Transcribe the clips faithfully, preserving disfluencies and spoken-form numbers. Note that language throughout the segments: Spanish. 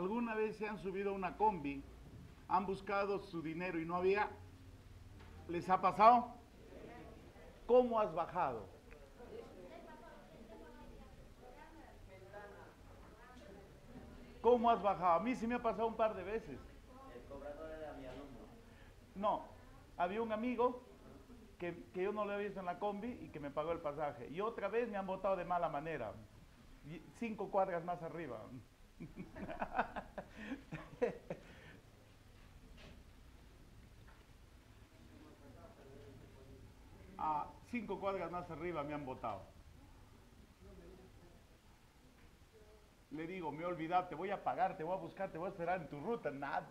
¿Alguna vez se han subido a una combi, han buscado su dinero y no había? ¿Les ha pasado? ¿Cómo has bajado? ¿Cómo has bajado? A mí sí me ha pasado un par de veces. El cobrador era mi alumno. No, había un amigo que, que yo no lo había visto en la combi y que me pagó el pasaje. Y otra vez me han botado de mala manera, y- cinco cuadras más arriba. A cinco cuadras más arriba me han botado. Le digo, me he olvidado, te voy a pagar, te voy a buscar, te voy a esperar en tu ruta. Nada.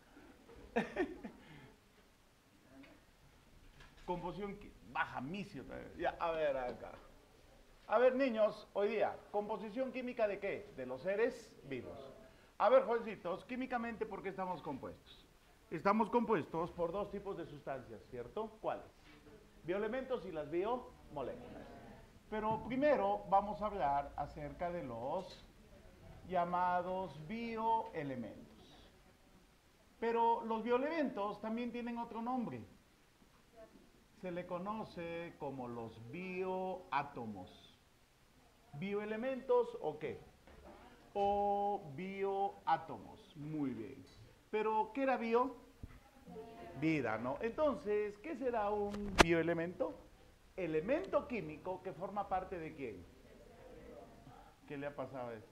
Composición qui- baja misio. Ya, a ver acá. A ver, niños, hoy día, composición química de qué? De los seres vivos. A ver, jovencitos, químicamente, ¿por qué estamos compuestos? Estamos compuestos por dos tipos de sustancias, ¿cierto? ¿Cuáles? Bioelementos y las biomoléculas. Pero primero vamos a hablar acerca de los llamados bioelementos. Pero los bioelementos también tienen otro nombre. Se le conoce como los bioátomos. ¿Bioelementos o qué? O bioátomos. Muy bien. Pero, ¿qué era bio? Vida, ¿no? Entonces, ¿qué será un bioelemento? Elemento químico que forma parte de quién. ¿Qué le ha pasado a esto?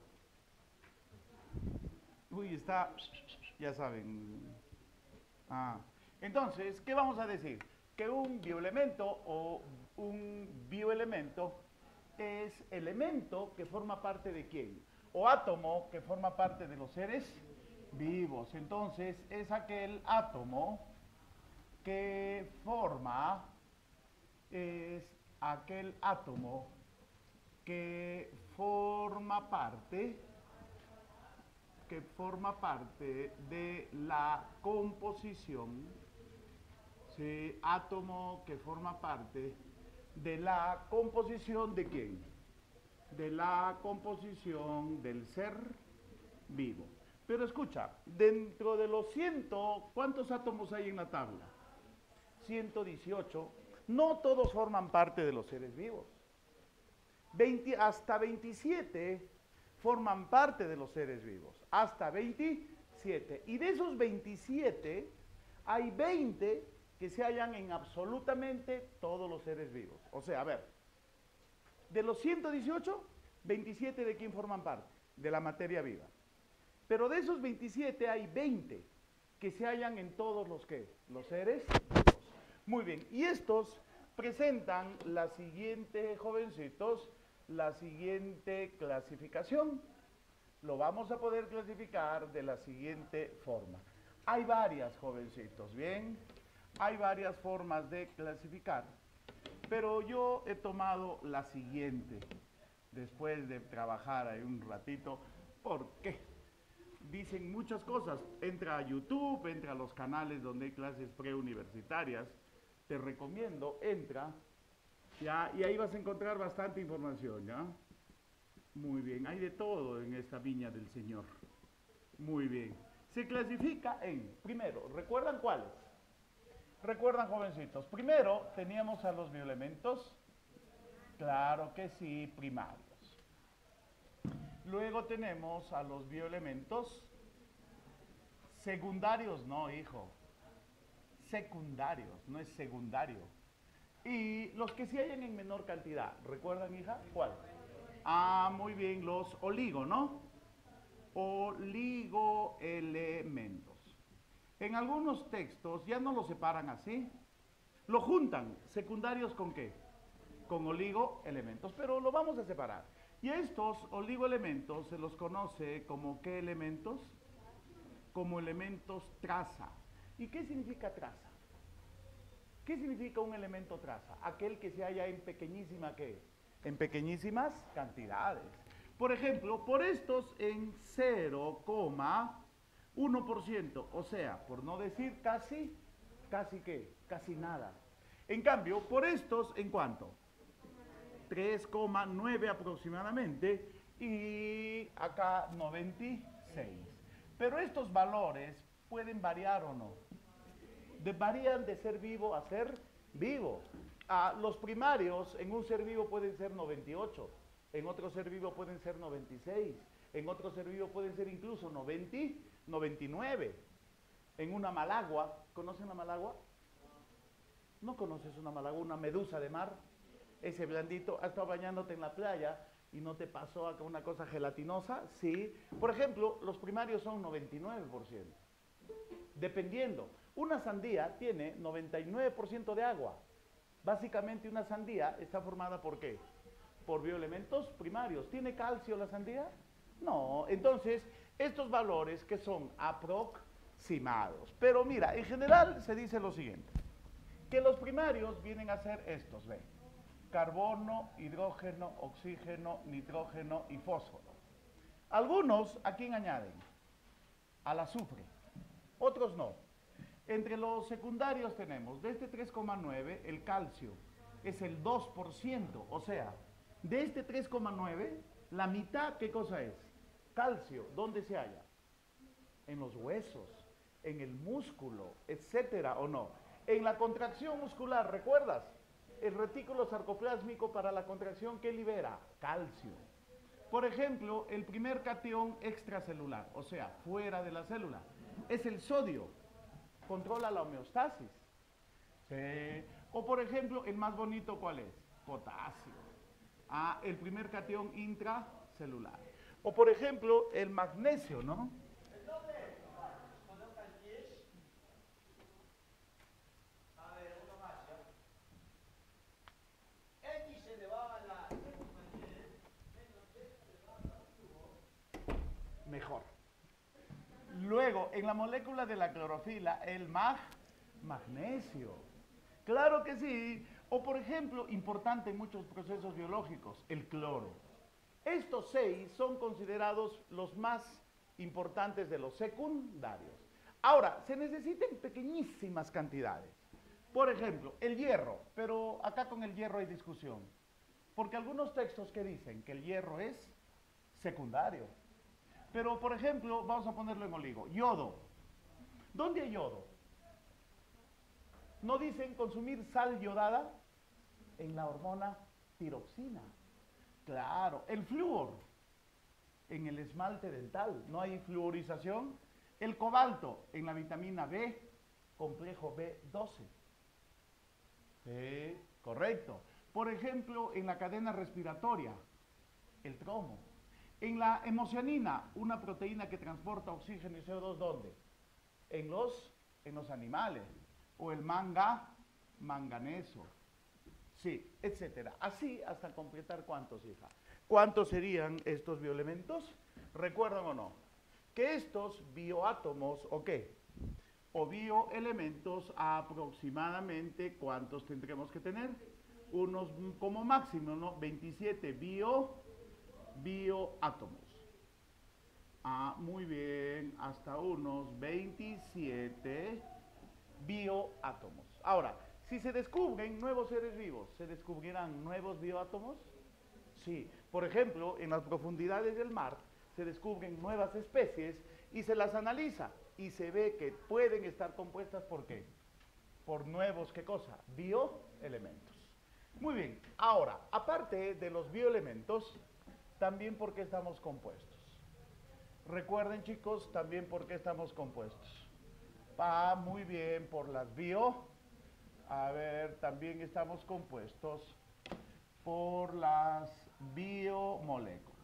Uy, está, ya saben. Ah. Entonces, ¿qué vamos a decir? Que un bioelemento o un bioelemento es elemento que forma parte de quién, o átomo que forma parte de los seres vivos. Entonces, es aquel átomo que forma, es aquel átomo que forma parte, que forma parte de la composición, ¿sí? Átomo que forma parte de la composición de quién, de la composición del ser vivo. Pero escucha, dentro de los ciento, ¿cuántos átomos hay en la tabla? ciento dieciocho. No todos forman parte de los seres vivos. veinte, hasta veintisiete forman parte de los seres vivos. Hasta veintisiete. Y de esos veintisiete, hay veinte que se hallan en absolutamente todos los seres vivos. O sea, a ver, de los ciento dieciocho, veintisiete de quién forman parte, de la materia viva. Pero de esos veintisiete hay veinte que se hallan en todos los que, los seres vivos. Muy bien, y estos presentan la siguiente, jovencitos, la siguiente clasificación. Lo vamos a poder clasificar de la siguiente forma. Hay varias, jovencitos, ¿bien? Hay varias formas de clasificar, pero yo he tomado la siguiente, después de trabajar ahí un ratito. ¿Por qué? Dicen muchas cosas. Entra a YouTube, entra a los canales donde hay clases preuniversitarias. Te recomiendo, entra, ¿ya? Y ahí vas a encontrar bastante información, ¿ya? Muy bien, hay de todo en esta viña del Señor. Muy bien. Se clasifica en, primero, ¿recuerdan cuáles? ¿Recuerdan, jovencitos? Primero teníamos a los bioelementos, claro que sí, primarios. Luego tenemos a los bioelementos secundarios, no, hijo. Secundarios, no es secundario. Y los que se hallan en menor cantidad, ¿recuerdan, hija? ¿Cuál? Ah, muy bien, los oligo, ¿no? Oligoelementos. En algunos textos ya no los separan así, lo juntan, secundarios con qué, con oligoelementos, pero lo vamos a separar. Y a estos oligoelementos se los conoce como ¿qué elementos? Como elementos traza. ¿Y qué significa traza? ¿Qué significa un elemento traza? Aquel que se halla en pequeñísima ¿qué? En pequeñísimas cantidades. Por ejemplo, por estos en cero coma uno por ciento, o sea, por no decir casi, casi qué, casi nada. En cambio, por estos, ¿en cuánto? tres coma nueve aproximadamente, y acá noventa y seis. Pero estos valores pueden variar o no. De, varían de ser vivo a ser vivo. Ah, los primarios en un ser vivo pueden ser noventa y ocho, en otro ser vivo pueden ser noventa y seis, en otro ser vivo pueden ser incluso noventa, noventa y nueve. En una malagua, ¿conocen la malagua? ¿No conoces una malagua? Una medusa de mar, ese blandito. ¿Has estado bañándote en la playa y no te pasó acá una cosa gelatinosa? Sí. Por ejemplo, los primarios son noventa y nueve por ciento. Dependiendo. Una sandía tiene noventa y nueve por ciento de agua. Básicamente una sandía está formada ¿por qué? Por bioelementos primarios. ¿Tiene calcio la sandía? No. Entonces, estos valores que son aproximados. Pero mira, en general se dice lo siguiente, que los primarios vienen a ser estos, ve. Carbono, hidrógeno, oxígeno, nitrógeno y fósforo. Algunos, ¿a quién añaden? Al azufre. Otros no. Entre los secundarios tenemos, de este tres coma nueve, el calcio es el dos por ciento, o sea, de este tres coma nueve, la mitad, ¿qué cosa es? Calcio. ¿Dónde se halla? En los huesos, en el músculo, etcétera, ¿o no? En la contracción muscular, ¿recuerdas? El retículo sarcoplásmico para la contracción, ¿qué libera? Calcio. Por ejemplo, el primer catión extracelular, o sea, fuera de la célula, es el sodio. Controla la homeostasis. Sí. O por ejemplo, el más bonito, ¿cuál es? Potasio. Ah, el primer catión intracelular. O por ejemplo, el magnesio, ¿no? Mejor. Luego, en la molécula de la clorofila, el mag, magnesio. Claro que sí. O por ejemplo, importante en muchos procesos biológicos, el cloro. Estos seis son considerados los más importantes de los secundarios. Ahora, se necesitan pequeñísimas cantidades. Por ejemplo, el hierro, pero acá con el hierro hay discusión. Porque algunos textos que dicen que el hierro es secundario. Pero, por ejemplo, vamos a ponerlo en oligo. Yodo. ¿Dónde hay yodo? ¿No dicen consumir sal yodada? En la hormona tiroxina. Claro. El flúor. En el esmalte dental. ¿No hay fluorización? El cobalto. En la vitamina B, complejo B doce. Sí, correcto. Por ejemplo, en la cadena respiratoria. El cromo. En la hemocianina, una proteína que transporta oxígeno y C O dos, ¿dónde? En los, en los animales. O el manga, manganeso. Sí, etcétera. Así hasta completar cuántos, hija. ¿Cuántos serían estos bioelementos? ¿Recuerdan o no? Que estos bioátomos, ¿o qué? O bioelementos, aproximadamente, ¿cuántos tendremos que tener? Unos como máximo, ¿no? veintisiete bio bioátomos. Ah, muy bien, hasta unos veintisiete bioátomos. Ahora, si se descubren nuevos seres vivos, ¿se descubrirán nuevos bioátomos? Sí. Por ejemplo, en las profundidades del mar se descubren nuevas especies y se las analiza y se ve que pueden estar compuestas ¿por qué? Por nuevos, ¿qué cosa? Bioelementos. Muy bien. Ahora, aparte de los bioelementos, también por qué estamos compuestos. Recuerden, chicos, también por qué estamos compuestos. Ah, muy bien, por las bio. A ver, también estamos compuestos por las biomoléculas.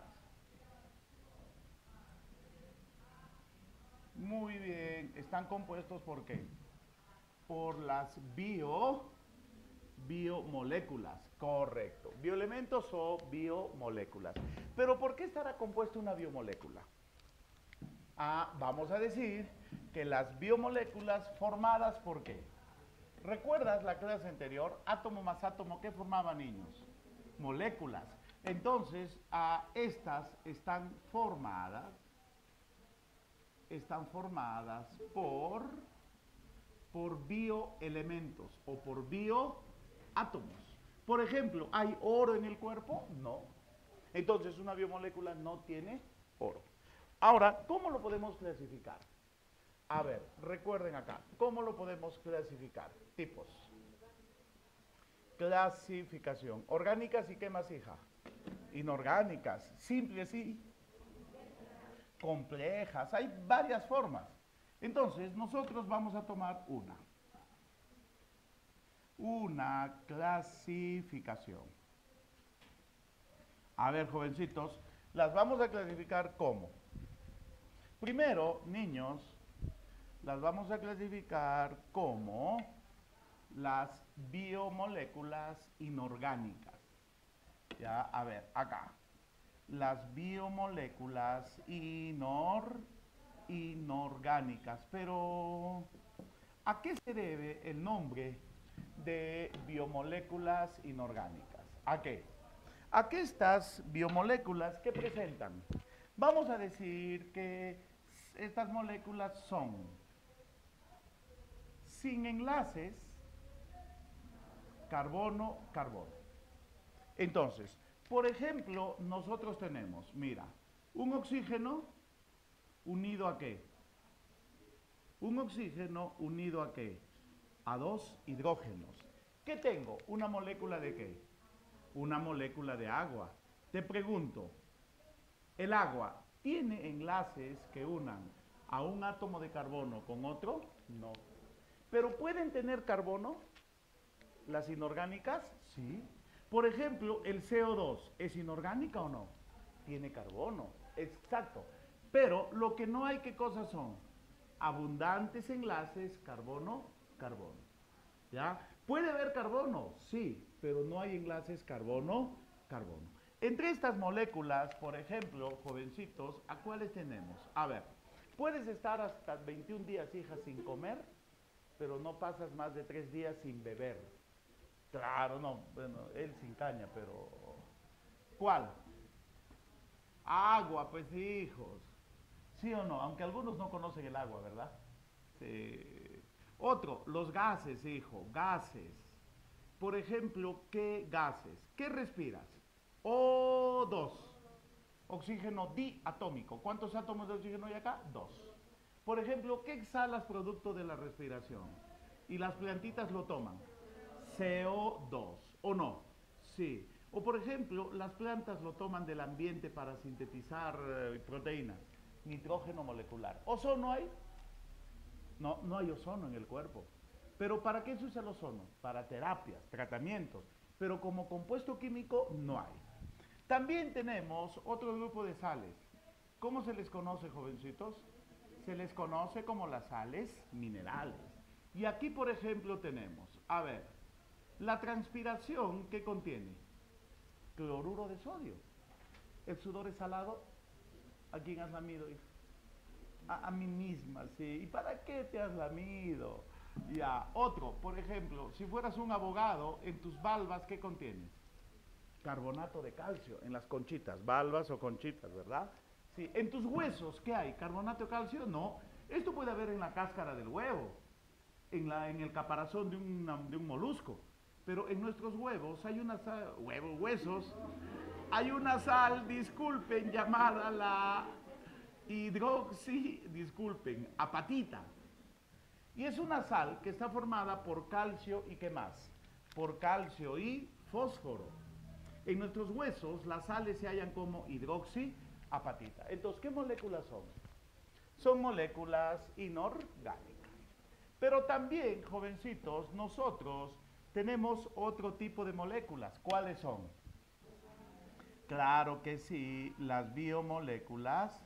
Muy bien, están compuestos ¿por qué? Por las bio, biomoléculas, correcto. Bioelementos o biomoléculas. Pero ¿por qué estará compuesta una biomolécula? Ah, vamos a decir que las biomoléculas formadas ¿por qué? ¿Recuerdas la clase anterior? Átomo más átomo, ¿qué formaban, niños? Moléculas. Entonces, a estas están formadas, están formadas por, por bioelementos o por bioátomos. Por ejemplo, ¿hay oro en el cuerpo? No. Entonces, una biomolécula no tiene oro. Ahora, ¿cómo lo podemos clasificar? A ver, recuerden acá, ¿cómo lo podemos clasificar? Tipos. Clasificación. Orgánicas y qué más, hija. Inorgánicas. Simples y complejas. Hay varias formas. Entonces, nosotros vamos a tomar una. Una clasificación. A ver, jovencitos, las vamos a clasificar ¿cómo? Primero, niños, las vamos a clasificar como las biomoléculas inorgánicas. Ya, a ver, acá. Las biomoléculas inor, inorgánicas. Pero, ¿a qué se debe el nombre de biomoléculas inorgánicas? ¿A qué? ¿A qué estas biomoléculas que presentan? Vamos a decir que estas moléculas son sin enlaces carbono-carbono. Entonces, por ejemplo, nosotros tenemos, mira, un oxígeno unido a ¿qué? Un oxígeno unido a ¿qué? A dos hidrógenos. ¿Qué tengo? ¿Una molécula de qué? Una molécula de agua. Te pregunto, ¿el agua tiene enlaces que unan a un átomo de carbono con otro? No. ¿Pero pueden tener carbono? ¿Las inorgánicas? Sí. Por ejemplo, el C O dos, ¿es inorgánica o no? Tiene carbono, exacto. Pero lo que no hay, ¿qué cosas son? Abundantes enlaces carbono-carbono. ¿Ya? ¿Puede haber carbono? Sí, pero no hay enlaces carbono-carbono. Entre estas moléculas, por ejemplo, jovencitos, ¿a cuáles tenemos? A ver, puedes estar hasta veintiún días, hija, sin comer, pero no pasas más de tres días sin beber. Claro, no, bueno, él sin caña, pero... ¿Cuál? Agua, pues hijos. ¿Sí o no? Aunque algunos no conocen el agua, ¿verdad? Sí. Otro, los gases, hijo, gases. Por ejemplo, ¿qué gases? ¿Qué respiras? O dos. Oxígeno diatómico. ¿Cuántos átomos de oxígeno hay acá? Dos. Por ejemplo, ¿qué exhalas producto de la respiración? Y las plantitas lo toman. C O dos. ¿O no? Sí. O por ejemplo, las plantas lo toman del ambiente para sintetizar eh, proteínas. Nitrógeno molecular. ¿Ozono hay? No, no hay ozono en el cuerpo. ¿Pero para qué se usa el ozono? Para terapias, tratamientos. Pero como compuesto químico no hay. También tenemos otro grupo de sales. ¿Cómo se les conoce, jovencitos? Se les conoce como las sales minerales. Y aquí, por ejemplo, tenemos, a ver, la transpiración, ¿qué contiene? Cloruro de sodio. ¿El sudor es salado? ¿A quién has lamido, hija? A, a mí misma, sí. ¿Y para qué te has lamido? Ya, otro, por ejemplo, si fueras un abogado, en tus valvas, ¿qué contienes? Carbonato de calcio, en las conchitas, valvas o conchitas, ¿verdad? Sí. En tus huesos, ¿qué hay? ¿Carbonato de calcio? No. Esto puede haber en la cáscara del huevo, en, la, en el caparazón de, una, de un molusco. Pero en nuestros huevos hay una sal, huevos, huesos, hay una sal, disculpen, llamada la hidroxi, disculpen, apatita. Y es una sal que está formada por calcio y ¿qué más? Por calcio y fósforo. En nuestros huesos las sales se hallan como hidroxiapatita. Entonces, ¿qué moléculas son? Son moléculas inorgánicas. Pero también, jovencitos, nosotros tenemos otro tipo de moléculas. ¿Cuáles son? Claro que sí, las biomoléculas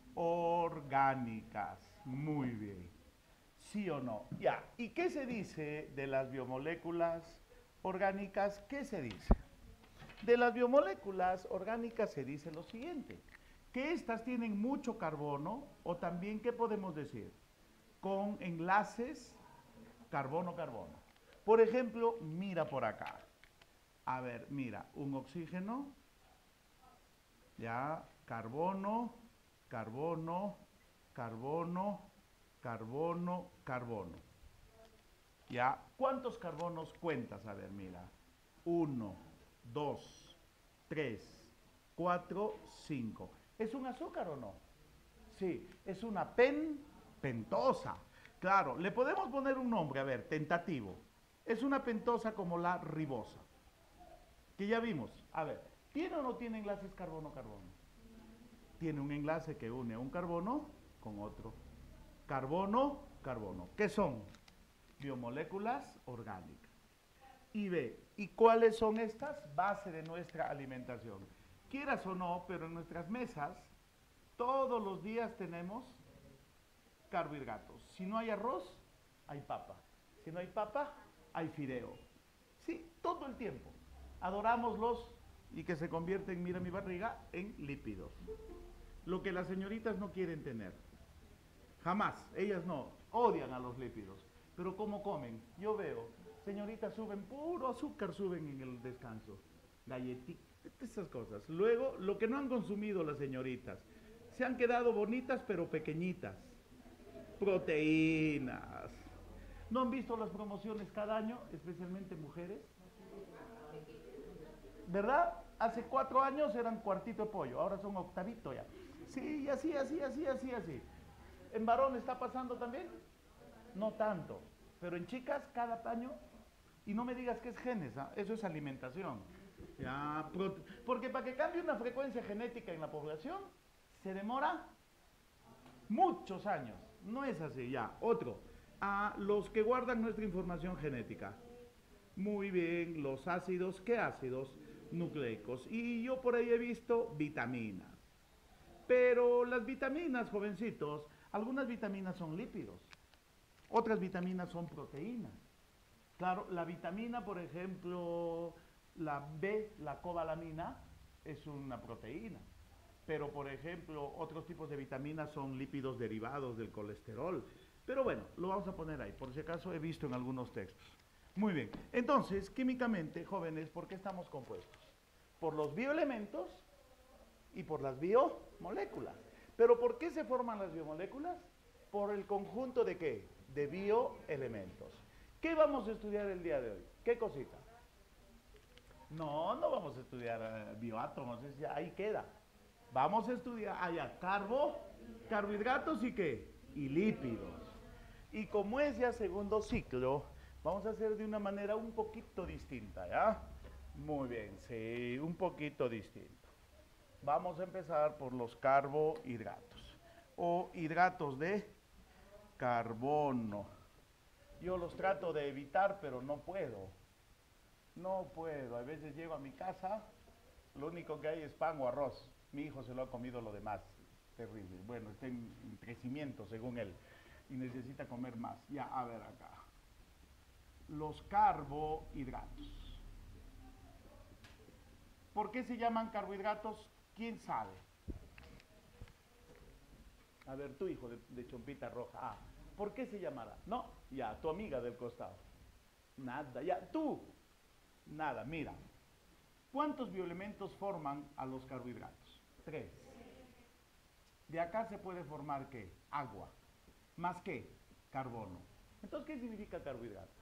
orgánicas. Muy bien. ¿Sí o no? Ya. ¿Y qué se dice de las biomoléculas orgánicas? ¿Qué se dice? De las biomoléculas orgánicas se dice lo siguiente, que estas tienen mucho carbono, o también, ¿qué podemos decir? Con enlaces carbono-carbono. Por ejemplo, mira por acá. A ver, mira, un oxígeno, ya, carbono, carbono, carbono, carbono, carbono. Ya, ¿cuántos carbonos cuentas? A ver, mira, uno, dos, tres, cuatro, cinco. ¿Es un azúcar o no? Sí, es una pen, pentosa. Claro, le podemos poner un nombre, a ver, tentativo. Es una pentosa como la ribosa, que ya vimos. A ver, ¿tiene o no tiene enlaces carbono-carbono? Tiene un enlace que une un carbono con otro. Carbono, carbono. ¿Qué son? Biomoléculas orgánicas. Y B, ¿y cuáles son estas? Base de nuestra alimentación. Quieras o no, pero en nuestras mesas todos los días tenemos carbohidratos. Si no hay arroz, hay papa. Si no hay papa, hay fideo. Sí, todo el tiempo. Adorámoslos y que se convierten, mira mi barriga, en lípidos. Lo que las señoritas no quieren tener. Jamás, ellas no, odian a los lípidos. Pero ¿cómo comen? Yo veo, señoritas suben puro azúcar, suben en el descanso. Galletitas, esas cosas. Luego, lo que no han consumido las señoritas, se han quedado bonitas pero pequeñitas. Proteínas. ¿No han visto las promociones cada año, especialmente mujeres? ¿Verdad? Hace cuatro años eran cuartito de pollo, ahora son octavito ya. Sí, así, así, así, así, así. ¿En varón está pasando también? No tanto, pero en chicas cada año, y no me digas que es genes, ¿eh? Eso es alimentación. Ya, porque para que cambie una frecuencia genética en la población, se demora muchos años. No es así, ya. Otro, a los que guardan nuestra información genética. Muy bien, los ácidos, ¿qué ácidos? Nucleicos. Y yo por ahí he visto vitaminas. Pero las vitaminas, jovencitos, algunas vitaminas son lípidos, otras vitaminas son proteínas. Claro, la vitamina, por ejemplo, la B, la cobalamina, es una proteína. Pero, por ejemplo, otros tipos de vitaminas son lípidos derivados del colesterol. Pero bueno, lo vamos a poner ahí, por si acaso he visto en algunos textos. Muy bien, entonces, químicamente, jóvenes, ¿por qué estamos compuestos? Por los bioelementos y por las biomoléculas. ¿Pero por qué se forman las biomoléculas? Por el conjunto de ¿qué? De bioelementos. ¿Qué vamos a estudiar el día de hoy? ¿Qué cosita? No, no vamos a estudiar uh, bioátomos, es, ya, ahí queda. Vamos a estudiar allá carbo, carbohidratos y ¿qué? Y lípidos. Y como es ya segundo ciclo, vamos a hacer de una manera un poquito distinta, ¿ya? Muy bien, sí, un poquito distinto. Vamos a empezar por los carbohidratos o hidratos de carbono. Yo los trato de evitar, pero no puedo. No puedo. A veces llego a mi casa, lo único que hay es pan o arroz. Mi hijo se lo ha comido lo demás. Terrible. Bueno, está en, en crecimiento según él y necesita comer más. Ya, a ver acá. Los carbohidratos. ¿Por qué se llaman carbohidratos? ¿Quién sabe? A ver, tu hijo de, de chompita roja. Ah, ¿por qué se llamará? No, ya, tu amiga del costado. Nada, ya, tú. Nada, mira. ¿Cuántos bioelementos forman a los carbohidratos? Tres. De acá se puede formar ¿qué? Agua. ¿Más qué? Carbono. Entonces, ¿qué significa carbohidrato?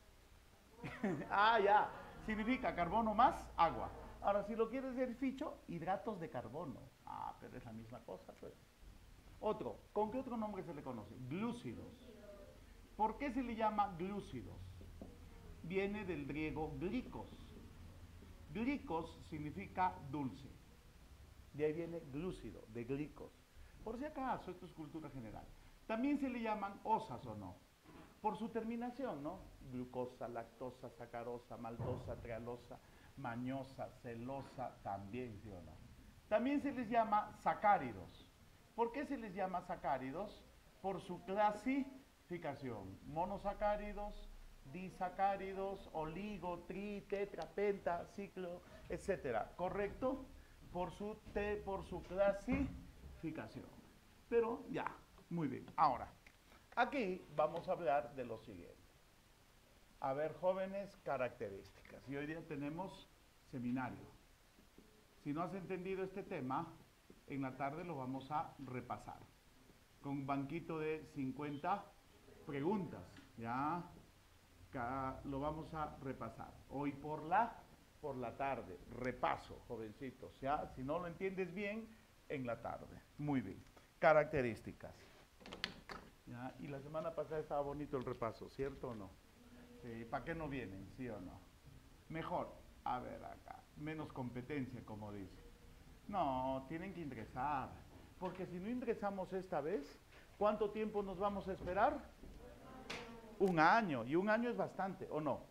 Ah, ya. Significa carbono más agua. Ahora, si lo quieres ver ficho, hidratos de carbono. Ah, pero es la misma cosa, pues. Otro, ¿con qué otro nombre se le conoce? Glúcidos. ¿Por qué se le llama glúcidos? Viene del griego glicos. Glicos significa dulce. De ahí viene glúcido, de glicos. Por si acaso, esto es cultura general. También se le llaman osas o no. Por su terminación, ¿no? Glucosa, lactosa, sacarosa, maltosa, trealosa, mañosa, celosa, también, ¿sí o no? También se les llama sacáridos. ¿Por qué se les llama sacáridos? Por su clasificación. Monosacáridos, disacáridos, oligo, tri, tetra, penta, ciclo, etcétera. ¿Correcto? Por su, te, por su clasificación. Pero ya, muy bien. Ahora, aquí vamos a hablar de lo siguiente. A ver, jóvenes, características. Y hoy día tenemos seminario. Si no has entendido este tema, en la tarde lo vamos a repasar. Con un banquito de cincuenta preguntas. Ya lo vamos a repasar. Hoy por la, por la tarde. Repaso, jovencitos. Ya, si no lo entiendes bien, en la tarde. Muy bien. características. ¿Ya? Y la semana pasada estaba bonito el repaso, ¿cierto o no? Sí, ¿para qué no vienen, sí o no? Mejor, a ver acá, menos competencia, como dice. No, tienen que ingresar, porque si no ingresamos esta vez, ¿cuánto tiempo nos vamos a esperar? Un año, y un año es bastante, ¿o no?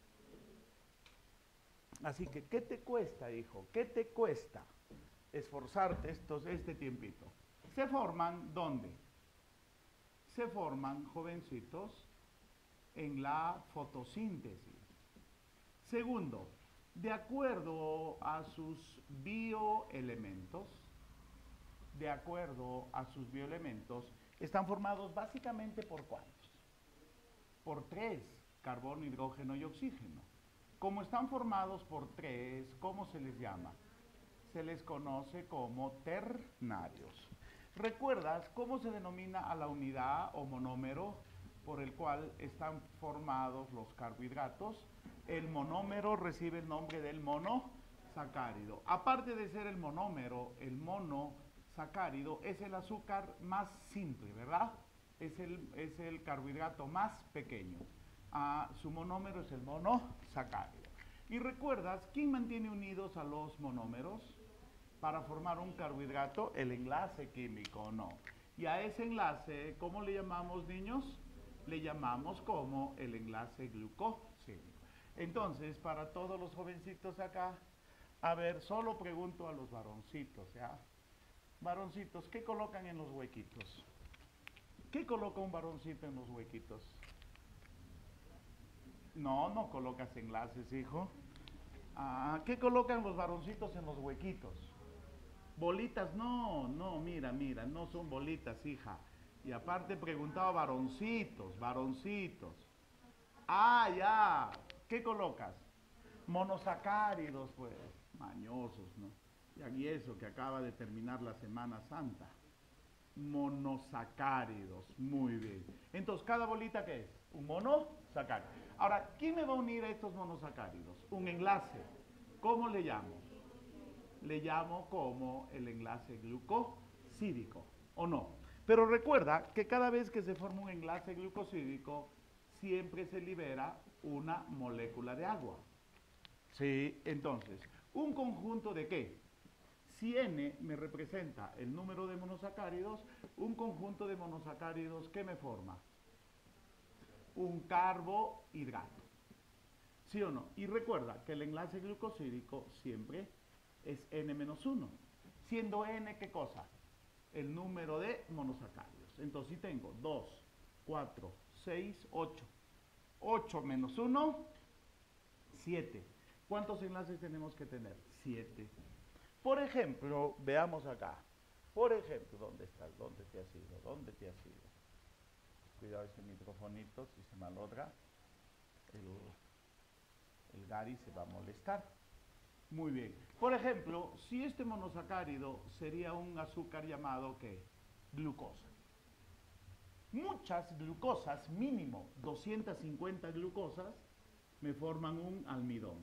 Así que, ¿qué te cuesta, hijo? ¿Qué te cuesta esforzarte estos, este tiempito? Se forman, ¿dónde? Se forman, jovencitos, en la fotosíntesis. Segundo, de acuerdo a sus bioelementos, de acuerdo a sus bioelementos, están formados básicamente por ¿cuántos? Por tres, carbono, hidrógeno y oxígeno. Como están formados por tres, ¿cómo se les llama? Se les conoce como ternarios. ¿Recuerdas cómo se denomina a la unidad o monómero por el cual están formados los carbohidratos? El monómero recibe el nombre del monosacárido. Aparte de ser el monómero, el monosacárido es el azúcar más simple, ¿verdad? Es el, es el carbohidrato más pequeño. Ah, su monómero es el monosacárido. ¿Y recuerdas quién mantiene unidos a los monómeros? Para formar un carbohidrato, el enlace químico, no. Y a ese enlace, ¿cómo le llamamos, niños? Le llamamos como el enlace glucosídico. Entonces, para todos los jovencitos acá, a ver, solo pregunto a los varoncitos, ¿ya? Varoncitos, ¿qué colocan en los huequitos? ¿Qué coloca un varoncito en los huequitos? No, no colocas enlaces, hijo. Ah, ¿qué colocan los varoncitos en los huequitos? Bolitas, no, no, mira, mira, no son bolitas, hija. Y aparte preguntaba varoncitos, varoncitos. Ah, ya, ¿qué colocas? Monosacáridos, pues, mañosos, ¿no? Y eso que acaba de terminar la Semana Santa. Monosacáridos, muy bien. Entonces, ¿cada bolita qué es? Un monosacárido. Ahora, ¿quién me va a unir a estos monosacáridos? Un enlace. ¿Cómo le llamo? Le llamo como el enlace glucosídico, ¿o no? Pero recuerda que cada vez que se forma un enlace glucosídico, siempre se libera una molécula de agua. Sí, entonces, ¿un conjunto de qué? Si N me representa el número de monosacáridos, un conjunto de monosacáridos, ¿qué me forma? Un carbohidrato. ¿Sí o no? Y recuerda que el enlace glucosídico siempre es N menos uno. Siendo N, ¿qué cosa? El número de monosacáridos. Entonces, si tengo dos, cuatro, seis, ocho. ocho menos uno, siete. ¿Cuántos enlaces tenemos que tener? siete. Por ejemplo, veamos acá. Por ejemplo, ¿dónde estás? ¿Dónde te has ido? ¿Dónde te has ido? Cuidado ese microfonito, si se malogra, el, el Gary se va a molestar. Muy bien. Por ejemplo, si este monosacárido sería un azúcar llamado, ¿qué? Glucosa. Muchas glucosas, mínimo doscientas cincuenta glucosas, me forman un almidón.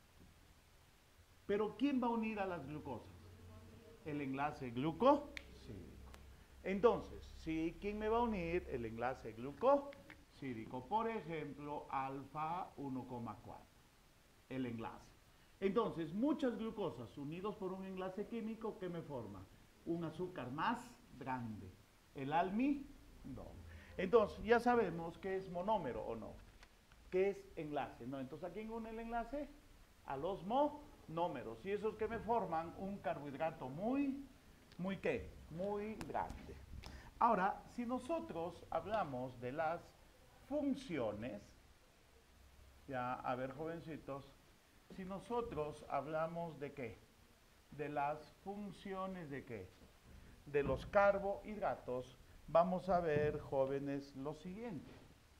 Pero ¿quién va a unir a las glucosas? El enlace glucosídico. Entonces, ¿sí? ¿Quién me va a unir? El enlace glucosídico. Por ejemplo, alfa uno coma cuatro. El enlace. Entonces, muchas glucosas unidos por un enlace químico, ¿qué me forma? Un azúcar más grande. El almidón. Entonces, ya sabemos qué es monómero o no. ¿Qué es enlace? No, entonces, ¿a quién une el enlace? A los monómeros. Y esos que me forman un carbohidrato muy, muy ¿qué? Muy grande. Ahora, si nosotros hablamos de las funciones, ya, a ver, jovencitos, si nosotros hablamos de qué, de las funciones de qué, de los carbohidratos, vamos a ver, jóvenes, lo siguiente.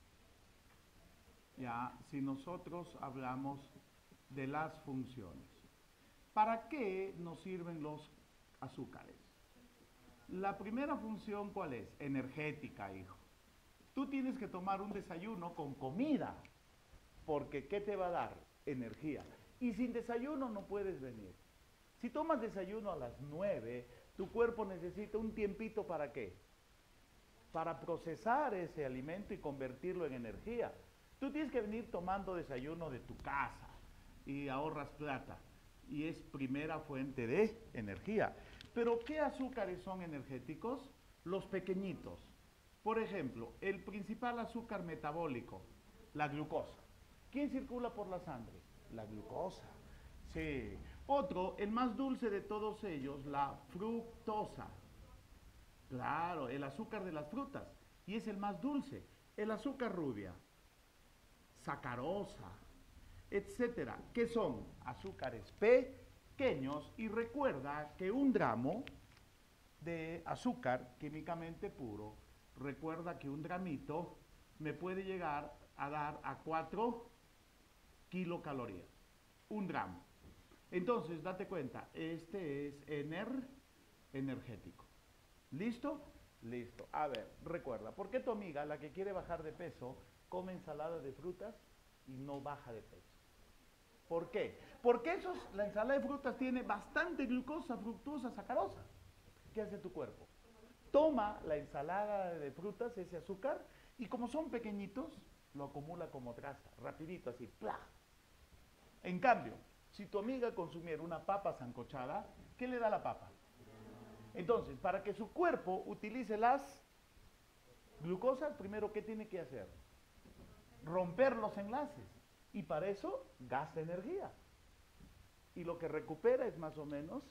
Ya, si nosotros hablamos de las funciones, ¿para qué nos sirven los azúcares? La primera función, ¿cuál es? Energética, hijo. Tú tienes que tomar un desayuno con comida, porque ¿qué te va a dar? Energía. Y sin desayuno no puedes venir. Si tomas desayuno a las nueve, Tu cuerpo necesita un tiempito ¿para qué? Para procesar ese alimento y convertirlo en energía. Tú tienes que venir tomando desayuno de tu casa y ahorras plata. Y es primera fuente de energía. Pero ¿qué azúcares son energéticos? Los pequeñitos. Por ejemplo, el principal azúcar metabólico, la glucosa. ¿Quién circula por la sangre? La glucosa. Sí. Otro, el más dulce de todos ellos, la fructosa. Claro, el azúcar de las frutas. Y es el más dulce. El azúcar rubia, sacarosa, etcétera. ¿Qué son? Azúcares pequeños. Y recuerda que un gramo de azúcar químicamente puro, recuerda que un gramito me puede llegar a dar a cuatro kilocalorías. Un gramo. Entonces, date cuenta, este es ener energético. ¿Listo? Listo. A ver, recuerda, ¿por qué tu amiga, la que quiere bajar de peso, come ensalada de frutas y no baja de peso? ¿Por qué? Porque esos, la ensalada de frutas tiene bastante glucosa, fructosa, sacarosa. ¿Qué hace tu cuerpo? Toma la ensalada de frutas, ese azúcar, y como son pequeñitos, lo acumula como grasa, rapidito, así, ¡plá! En cambio, si tu amiga consumiera una papa sancochada, ¿qué le da la papa? Entonces, para que su cuerpo utilice las glucosas, primero, ¿qué tiene que hacer? Romper los enlaces. Y para eso, gasta energía. Y lo que recupera es más o menos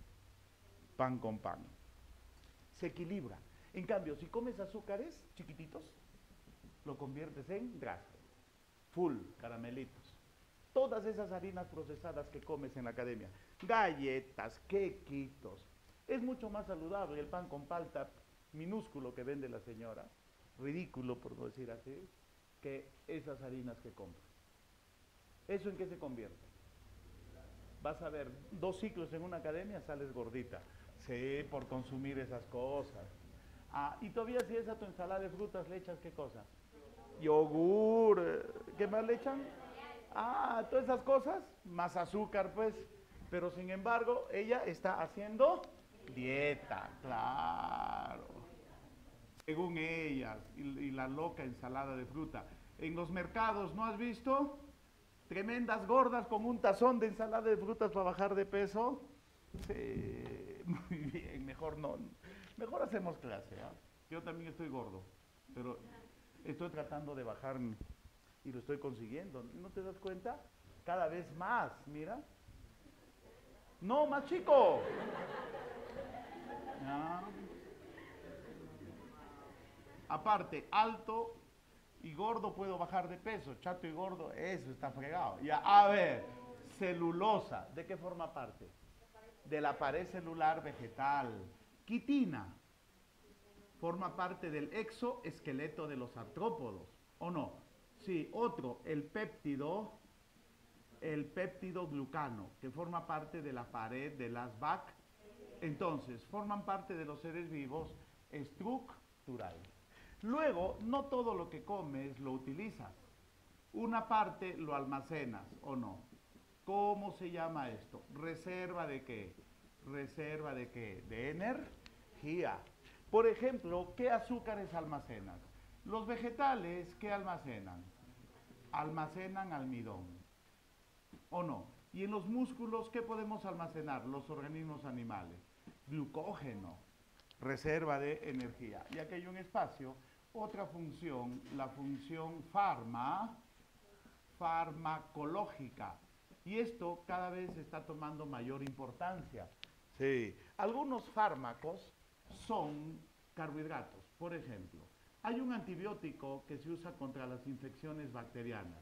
pan con pan. Se equilibra. En cambio, si comes azúcares chiquititos, lo conviertes en grasa. Full, caramelitos. Todas esas harinas procesadas que comes en la academia, galletas, quequitos, es mucho más saludable el pan con palta minúsculo que vende la señora, ridículo por no decir así, que esas harinas que compras. ¿Eso en qué se convierte? Vas a ver, dos ciclos en una academia, sales gordita. Sí, por consumir esas cosas. Ah, y todavía si es a tu ensalada de frutas, ¿le echas qué cosa? Yogur. ¿Qué más le echan? Ah, todas esas cosas, más azúcar pues. Pero sin embargo, ella está haciendo dieta, claro. Según ellas, y, y la loca ensalada de fruta. En los mercados, ¿no has visto? Tremendas gordas con un tazón de ensalada de frutas para bajar de peso. Sí, muy bien, mejor no. Mejor hacemos clase, ¿eh? Yo también estoy gordo, pero estoy tratando de bajar y lo estoy consiguiendo. ¿No te das cuenta? Cada vez más, mira. No, más chico. Ya. Aparte, alto y gordo puedo bajar de peso, chato y gordo, eso está fregado. Ya, a ver, celulosa, ¿de qué forma parte? De la pared celular vegetal. Quitina, forma parte del exoesqueleto de los artrópodos, ¿o no? Sí, otro, el péptido, el péptido glucano, que forma parte de la pared de las bacterias. Entonces, forman parte de los seres vivos estructurales. Luego, no todo lo que comes lo utilizas. Una parte lo almacenas, ¿o no? ¿Cómo se llama esto? ¿Reserva de qué? ¿Reserva de qué? De energía. Por ejemplo, ¿qué azúcares almacenan? Los vegetales, ¿qué almacenan? Almacenan almidón, ¿o no? Y en los músculos, ¿qué podemos almacenar? Los organismos animales. Glucógeno, reserva de energía. Y aquí hay un espacio, otra función, la función farma, farmacológica. Y esto cada vez está tomando mayor importancia. Sí. Algunos fármacos son carbohidratos. Por ejemplo, hay un antibiótico que se usa contra las infecciones bacterianas,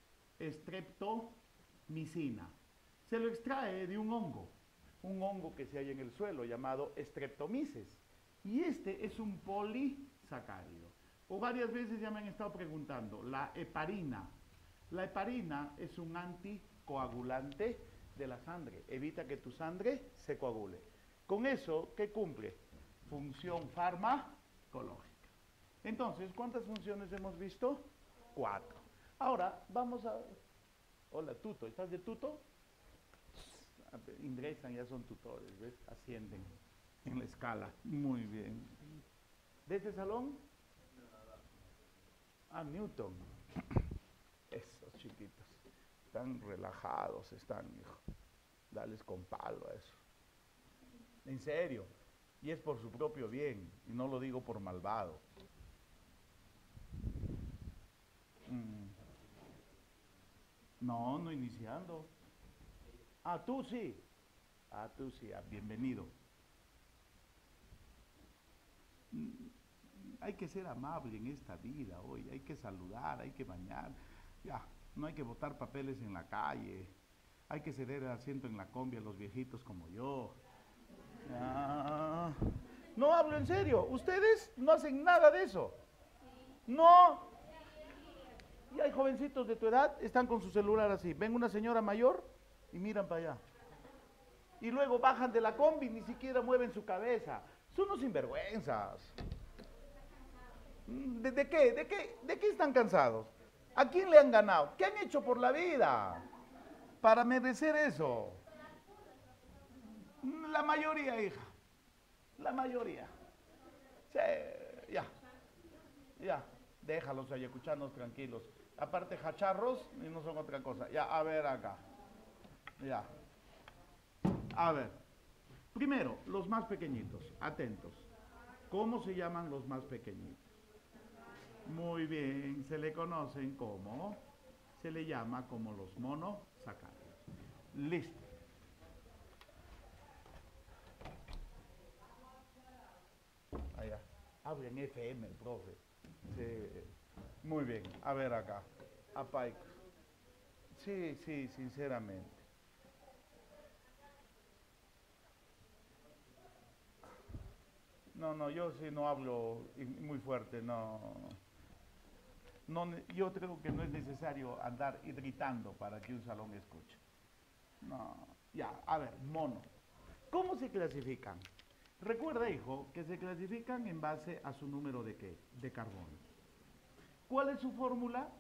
streptomicina. Se lo extrae de un hongo, un hongo que se halla en el suelo llamado Streptomyces. Y este es un polisacárido. O varias veces ya me han estado preguntando, la heparina. La heparina es un anticoagulante de la sangre, evita que tu sangre se coagule. Con eso, ¿qué cumple? Función farmacológica. Entonces, ¿cuántas funciones hemos visto? Cuatro. Ahora, vamos a... Hola, tuto, ¿estás de tuto? Ingresan, ya son tutores, ¿ves? Ascienden. En la escala. Muy bien. ¿De este salón? Ah, Newton. Esos chiquitos. Están relajados, están, hijo. Dales con palo a eso. En serio. Y es por su propio bien. Y no lo digo por malvado. Mm. No, no iniciando. Ah, tú sí. Ah, tú sí. Ah, bienvenido. Mm, Hay que ser amable en esta vida hoy. Hay que saludar, hay que bañar. Ya, no hay que botar papeles en la calle. Hay que ceder el asiento en la combi a los viejitos como yo. Ya. No hablo en serio. Ustedes no hacen nada de eso. No. Y hay jovencitos de tu edad, están con su celular así. Ven una señora mayor y miran para allá. Y luego bajan de la combi, ni siquiera mueven su cabeza. Son unos sinvergüenzas. ¿De, de qué? ¿De qué? ¿De qué están cansados? ¿A quién le han ganado? ¿Qué han hecho por la vida para merecer eso? La mayoría, hija. La mayoría. Sí, ya. Ya. Déjalos ayacuchanos tranquilos. Aparte, jacharros y no son otra cosa. Ya, a ver acá. Ya. A ver. Primero, los más pequeñitos. Atentos. ¿Cómo se llaman los más pequeñitos? Muy bien, se le conocen como, se le llama como los monosacáridos. Listo. Allá. Habla en F M el profe. Sí. Muy bien. A ver acá. A Paico. Sí, sí, sinceramente. No, no, yo sí no hablo muy fuerte, no. No, yo creo que no es necesario andar gritando para que un salón escuche. No, ya, a ver, mono. ¿Cómo se clasifican? Recuerda, hijo, que se clasifican en base a su número de qué? De carbonos. ¿Cuál es su fórmula?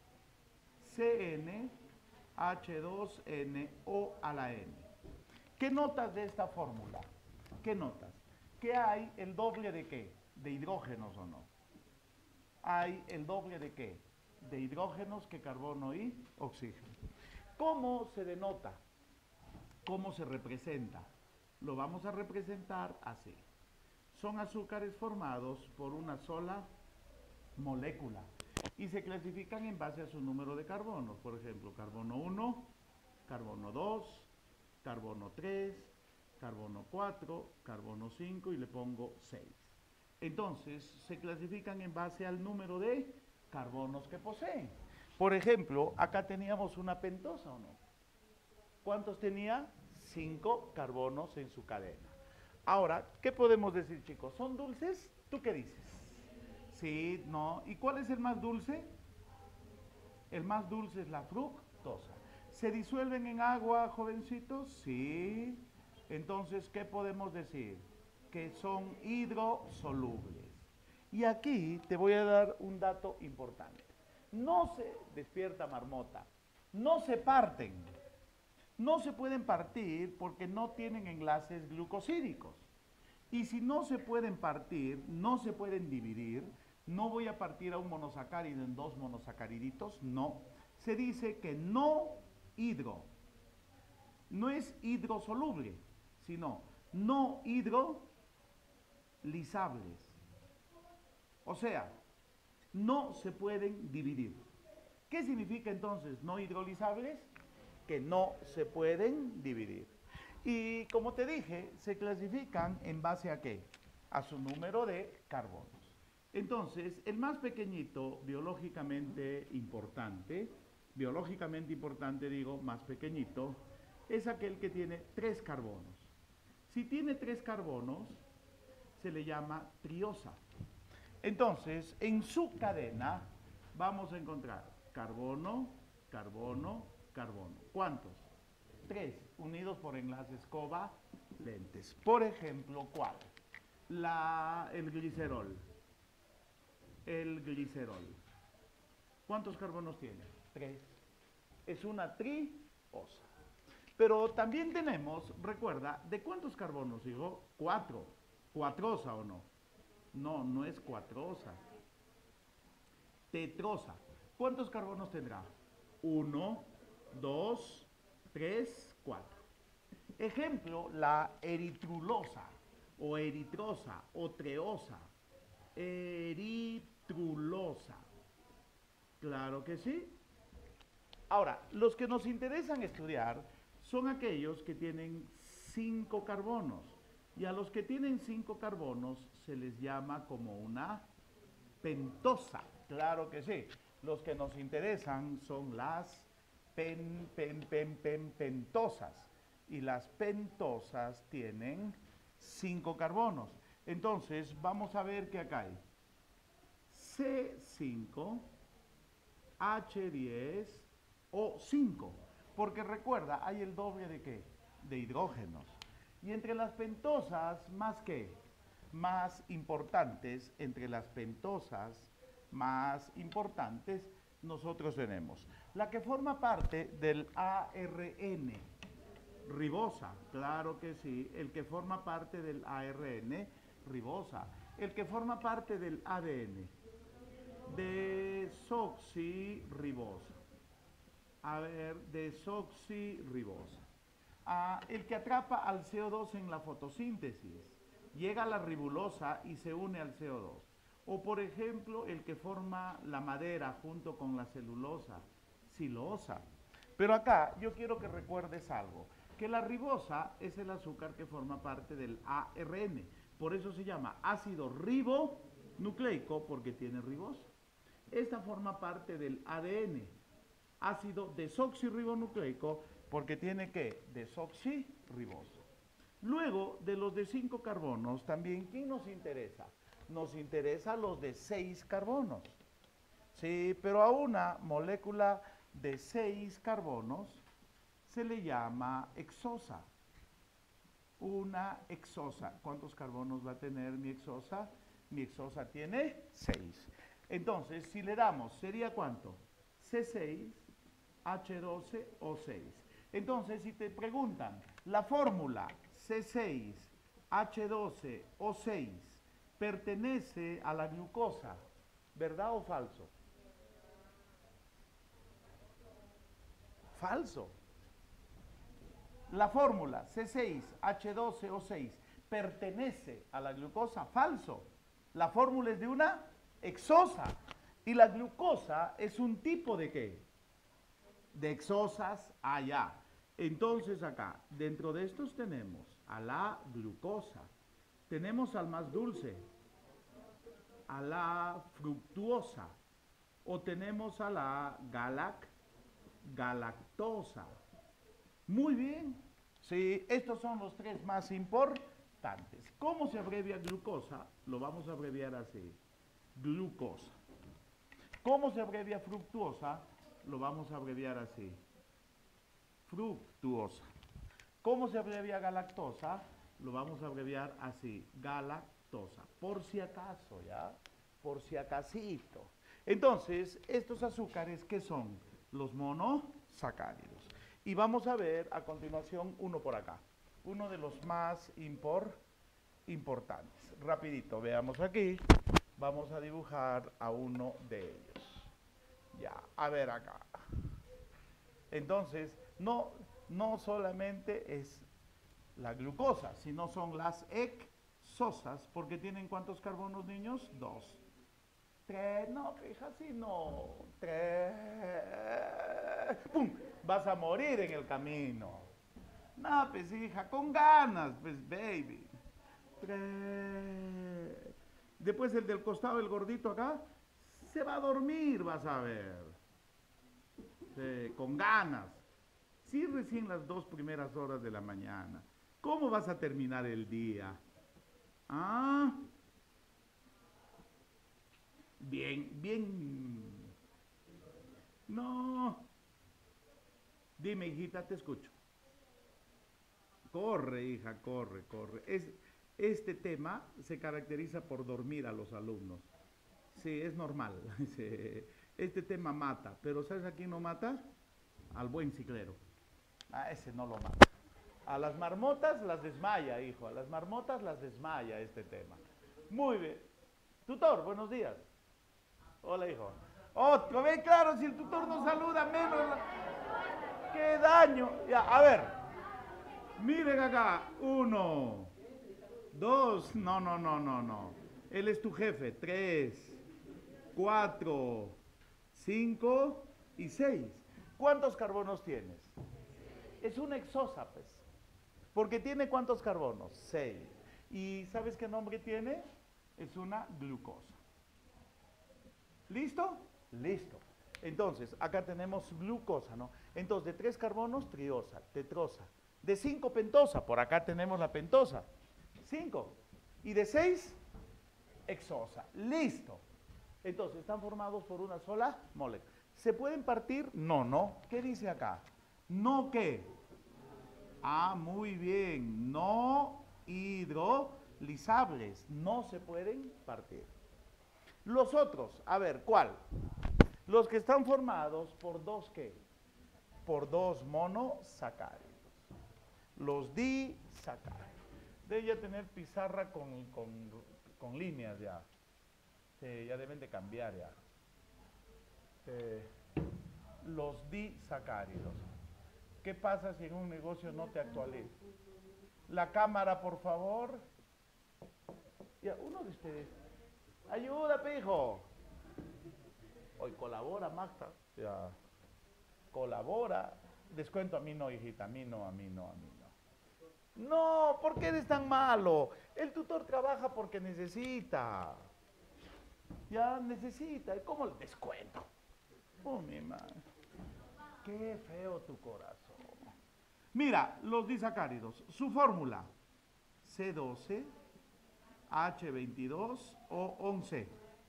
C N H dos N O a la N. ¿Qué notas de esta fórmula? ¿Qué notas? Que hay el doble de qué? De hidrógenos o no. Hay el doble de qué? De hidrógenos que carbono y oxígeno. ¿Cómo se denota? ¿Cómo se representa? Lo vamos a representar así. Son azúcares formados por una sola molécula y se clasifican en base a su número de carbonos. Por ejemplo, carbono uno, carbono dos, carbono tres, carbono cuatro, carbono cinco y le pongo seis. Entonces, se clasifican en base al número de carbonos que poseen. Por ejemplo, acá teníamos una pentosa, ¿o no? ¿Cuántos tenía? Cinco carbonos en su cadena. Ahora, ¿qué podemos decir, chicos? ¿Son dulces? ¿Tú qué dices? Sí, no. ¿Y cuál es el más dulce? El más dulce es la fructosa. ¿Se disuelven en agua, jovencitos? Sí. Entonces, ¿qué podemos decir? Que son hidrosolubles. Y aquí te voy a dar un dato importante. No se despierta marmota, no se parten. No se pueden partir porque no tienen enlaces glucosídicos. Y si no se pueden partir, no se pueden dividir, no voy a partir a un monosacárido en dos monosacariditos, no. Se dice que no hidro, no es hidrosoluble, sino no hidrolizables. O sea, no se pueden dividir. ¿Qué significa entonces no hidrolizables? Que no se pueden dividir. Y como te dije, se clasifican en base a ¿qué? A su número de carbonos. Entonces, el más pequeñito, biológicamente importante, biológicamente importante digo, más pequeñito, es aquel que tiene tres carbonos. Si tiene tres carbonos, se le llama triosa. Entonces, en su cadena vamos a encontrar carbono, carbono, carbono. ¿Cuántos? Tres, unidos por enlaces covalentes. Por ejemplo, ¿cuál? La, el glicerol. El glicerol. ¿Cuántos carbonos tiene? Tres. Es una triosa. Pero también tenemos, recuerda, ¿de cuántos carbonos, hijo? Cuatro. ¿Cuatrosa o no? No, no es cuatrosa. Tetrosa. ¿Cuántos carbonos tendrá? Uno, dos, tres, cuatro. Ejemplo, la eritrulosa, o eritrosa, o treosa. Eritrulosa. Claro que sí. Ahora, los que nos interesan estudiar son aquellos que tienen cinco carbonos. Y a los que tienen cinco carbonos se les llama como una pentosa. Claro que sí. Los que nos interesan son las pen, pen, pen, pen, pentosas. Y las pentosas tienen cinco carbonos. Entonces, vamos a ver qué acá hay. C cinco, H diez o cinco. Porque recuerda, hay el doble de ¿qué? De hidrógenos. Y entre las pentosas, ¿más qué? Más importantes, entre las pentosas más importantes, nosotros tenemos la que forma parte del A R N, ribosa, claro que sí, el que forma parte del A R N, ribosa, el que forma parte del A D N, desoxirribosa, a ver, desoxirribosa, ah, el que atrapa al C O dos en la fotosíntesis, llega a la ribulosa y se une al C O dos. O por ejemplo, el que forma la madera junto con la celulosa, silosa. Pero acá yo quiero que recuerdes algo, que la ribosa es el azúcar que forma parte del A R N. Por eso se llama ácido ribonucleico, porque tiene ribosa. Esta forma parte del A D N, ácido desoxirribonucleico, porque tiene ¿qué? Desoxirribosa. Luego, de los de cinco carbonos, también, ¿quién nos interesa? Nos interesa los de seis carbonos. Sí, pero a una molécula de seis carbonos se le llama hexosa. Una hexosa. ¿Cuántos carbonos va a tener mi hexosa? Mi hexosa tiene seis. Entonces, si le damos, ¿sería cuánto? C seis, H doce o seis. Entonces, si te preguntan, la fórmula C seis, H doce o seis pertenece a la glucosa, ¿verdad o falso? Falso. La fórmula C seis, H doce o seis pertenece a la glucosa, falso. La fórmula es de una hexosa. Y la glucosa es un tipo de ¿qué? De hexosas allá. Entonces acá, dentro de estos tenemos a la glucosa, tenemos al más dulce, a la fructuosa, o tenemos a la galac, galactosa. Muy bien. Sí, estos son los tres más importantes. ¿Cómo se abrevia glucosa? Lo vamos a abreviar así, glucosa. ¿Cómo se abrevia fructuosa? Lo vamos a abreviar así, fructuosa. ¿Cómo se abrevia galactosa? Lo vamos a abreviar así, galactosa. Por si acaso, ¿ya? Por si acasito. Entonces, estos azúcares, ¿qué son? Los monosacáridos. Y vamos a ver a continuación uno por acá. Uno de los más impor, importantes. Rapidito, veamos aquí. Vamos a dibujar a uno de ellos. Ya, a ver acá. Entonces, no, no solamente es la glucosa, sino son las hexosas, porque tienen ¿cuántos carbonos, niños? Dos. Tres, no, hija, así no. Tres. ¡Pum! Vas a morir en el camino. No, pues hija, con ganas, pues baby. Tres. Después el del costado, el gordito acá, se va a dormir, vas a ver. Sí, con ganas. Sí, recién las dos primeras horas de la mañana. ¿Cómo vas a terminar el día? Ah, bien, bien. No. Dime, hijita, te escucho. Corre, hija, corre, corre. Es, este tema se caracteriza por dormir a los alumnos. Sí, es normal. Sí. Este tema mata, pero ¿sabes a quién no mata? Al buen ciclero. A ese no lo mata. A las marmotas las desmaya, hijo. A las marmotas las desmaya este tema. Muy bien. Tutor, buenos días. Hola, hijo. Otro, ve claro, si el tutor no saluda, menos. La... ¡Qué daño! Ya, a ver. Miren acá. Uno. Dos. No, no, no, no, no. Él es tu jefe. Tres. Cuatro. Cinco. Y seis. ¿Cuántos carbonos tienes? Es una exosa, pues. Porque tiene ¿cuántos carbonos? Seis. ¿Y sabes qué nombre tiene? Es una glucosa. ¿Listo? Listo. Entonces, acá tenemos glucosa, ¿no? Entonces, de tres carbonos, triosa, tetrosa. De cinco, pentosa. Por acá tenemos la pentosa. Cinco. Y de seis, exosa. Listo. Entonces, están formados por una sola molécula. ¿Se pueden partir? No, no. ¿Qué dice acá? ¿No qué? Ah, muy bien. No hidrolizables. No se pueden partir. Los otros, a ver, ¿cuál? Los que están formados por dos ¿qué? Por dos monosacáridos. Los disacáridos. Debe ya tener pizarra con, con, con líneas ya. Sí, ya deben de cambiar ya. Eh, los disacáridos. ¿Qué pasa si en un negocio no te actualiza? La cámara, por favor. Ya, uno de ustedes. Ayuda, pijo. Hoy colabora, Magda. Ya. Colabora. Descuento a mí no, hijita. A mí no, a mí no, a mí no. No, ¿por qué eres tan malo? El tutor trabaja porque necesita. Ya necesita. ¿Y cómo el descuento? Oh, mi madre. Qué feo tu corazón. Mira, los disacáridos. Su fórmula. C doce, H veintidós o once.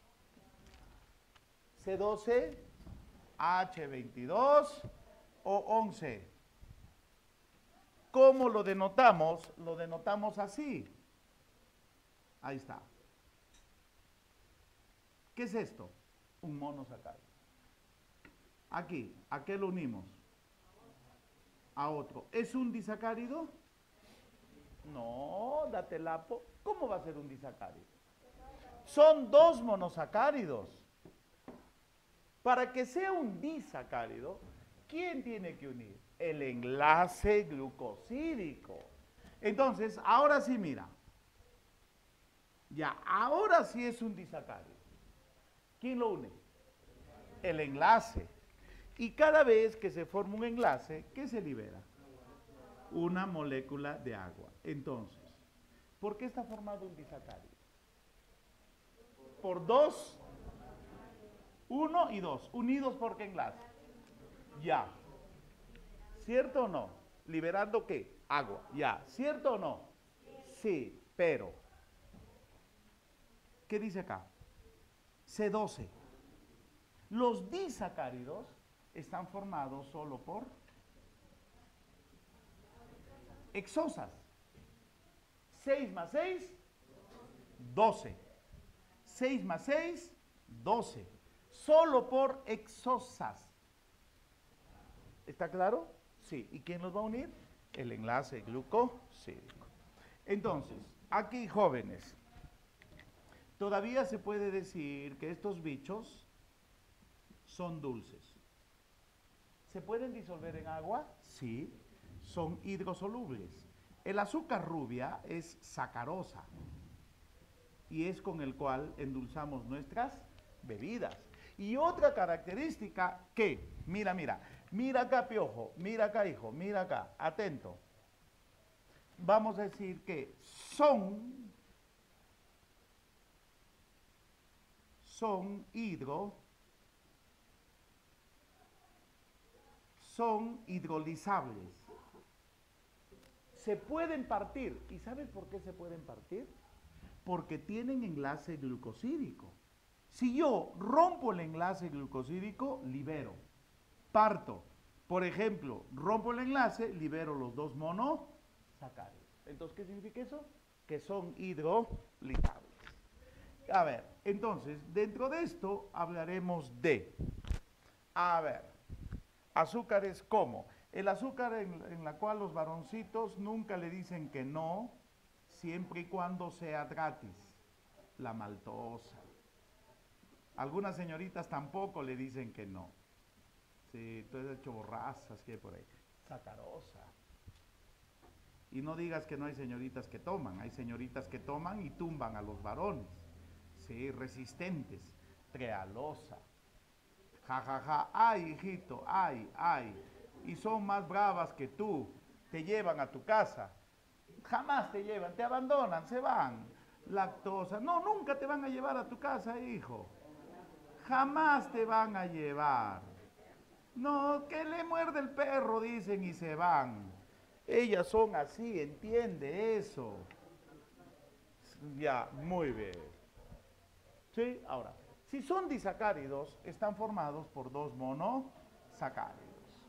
C doce, H veintidós o once. ¿Cómo lo denotamos? Lo denotamos así. Ahí está. ¿Qué es esto? Un monosacárido. Aquí, ¿a qué lo unimos? A otro. ¿Es un disacárido? No, date lapo. ¿Cómo va a ser un disacárido? Son dos monosacáridos. Para que sea un disacárido, ¿quién tiene que unir? El enlace glucosídico. Entonces, ahora sí, mira. Ya, ahora sí es un disacárido. ¿Quién lo une? El enlace. Y cada vez que se forma un enlace, ¿qué se libera? Una molécula de agua. Entonces, ¿por qué está formado un disacárido? Por dos, uno y dos. ¿Unidos por qué enlace? Ya. ¿Cierto o no? ¿Liberando qué? Agua. Ya. ¿Cierto o no? Sí, pero. ¿Qué dice acá? C doce. Los disacáridos están formados solo por exosas. seis más seis, doce. seis más seis, doce. Solo por exosas. ¿Está claro? Sí. ¿Y quién los va a unir? El enlace glucosídico. Entonces, aquí, jóvenes, todavía se puede decir que estos bichos son dulces. ¿Se pueden disolver en agua? Sí, son hidrosolubles. El azúcar rubia es sacarosa y es con el cual endulzamos nuestras bebidas. Y otra característica que, mira, mira, mira acá, piojo, mira acá, hijo, mira acá, atento. Vamos a decir que son, son hidro, son hidrolizables. Se pueden partir. ¿Y sabes por qué se pueden partir? Porque tienen enlace glucosídico. Si yo rompo el enlace glucosídico, libero, parto. Por ejemplo, rompo el enlace, libero los dos monosacáridos. Entonces, ¿qué significa eso? Que son hidrolizables. A ver, entonces, dentro de esto hablaremos de, a ver, azúcares como El azúcar en, en la cual los varoncitos nunca le dicen que no, siempre y cuando sea gratis. La maltosa. Algunas señoritas tampoco le dicen que no. Sí, tú has hecho borrazas que hay por ahí. Sacarosa. Y no digas que no hay señoritas que toman. Hay señoritas que toman y tumban a los varones. Sí, resistentes. Trealosa. Ja, ja, ja. Ay, hijito, ay, ay. Y son más bravas que tú. Te llevan a tu casa. Jamás te llevan, te abandonan, se van. Lactosa. No, nunca te van a llevar a tu casa, hijo. Jamás te van a llevar. No, que le muerde el perro, dicen, y se van. Ellas son así, entiende eso. Ya, muy bien. ¿Sí? Ahora, si son disacáridos, están formados por dos monosacáridos.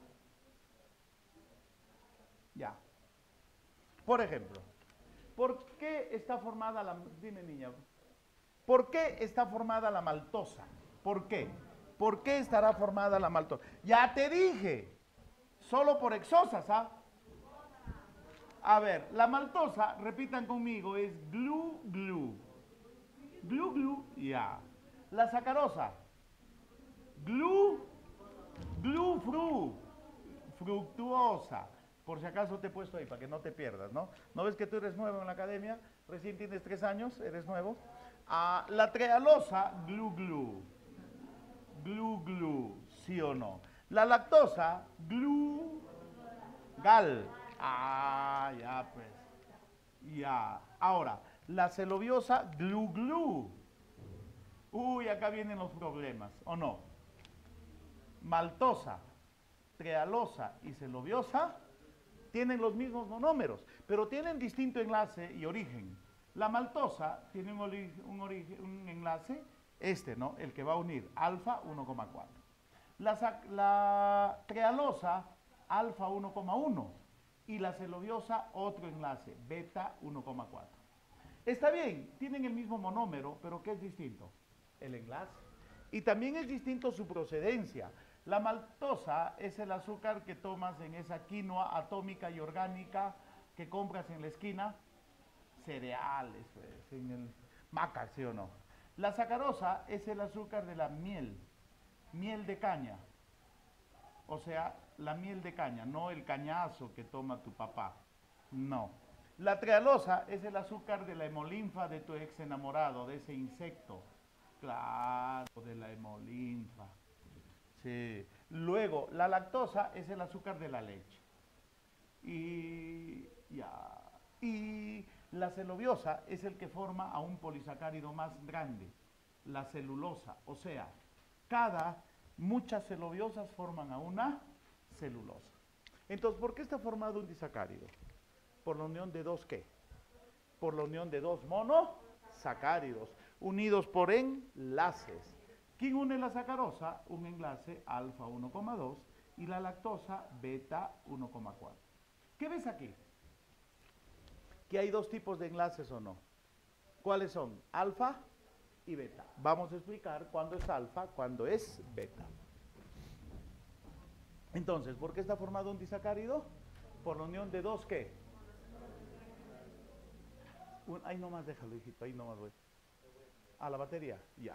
Ya. Por ejemplo, ¿por qué está formada la... Dime, niña. ¿Por qué está formada la maltosa? ¿Por qué? ¿Por qué estará formada la maltosa? Ya te dije. Solo por exosas, ¿ah? A ver, la maltosa, repitan conmigo, es glu, glu. Glu, glu, ya. La sacarosa. Glu, glu, fru. Fructuosa. Por si acaso te he puesto ahí, para que no te pierdas, ¿no? ¿No ves que tú eres nuevo en la academia? Recién tienes tres años, eres nuevo. Ah, la trealosa, glu, glu. Glu, glu, ¿sí o no? La lactosa, glu, gal. Ah, ya pues. Ya. Ahora, la celobiosa, glu, glu. Uy, acá vienen los problemas, ¿o no? Maltosa, trealosa y celobiosa tienen los mismos monómeros, pero tienen distinto enlace y origen. La maltosa tiene un, un, un enlace, este, ¿no? El que va a unir alfa uno coma cuatro. La, la trealosa, alfa uno coma uno. Y la celobiosa, otro enlace, beta uno coma cuatro. Está bien, tienen el mismo monómero, pero ¿qué es distinto? El enlace. Y también es distinto su procedencia. La maltosa es el azúcar que tomas en esa quinoa atómica y orgánica que compras en la esquina. Cereales, pues, en el maca, ¿sí o no? La sacarosa es el azúcar de la miel, miel de caña. O sea, la miel de caña, no el cañazo que toma tu papá. No. La trealosa es el azúcar de la hemolinfa de tu ex enamorado, de ese insecto. Claro, de la hemolinfa. Sí. Luego, la lactosa es el azúcar de la leche. Y ya. Y la celobiosa es el que forma a un polisacárido más grande, la celulosa. O sea, cada, muchas celobiosas forman a una celulosa. Entonces, ¿por qué está formado un disacárido? Por la unión de dos, ¿qué? Por la unión de dos monosacáridos, unidos por enlaces. ¿Quién une la sacarosa? Un enlace alfa uno coma dos y la lactosa beta uno coma cuatro. ¿Qué ves aquí? Que hay dos tipos de enlaces o no. ¿Cuáles son? Alfa y beta. Vamos a explicar cuándo es alfa, cuándo es beta. Entonces, ¿por qué está formado un disacárido? Por la unión de dos, ¿qué? Un, ahí nomás déjalo, hijito, ahí nomás voy. A la batería, ya.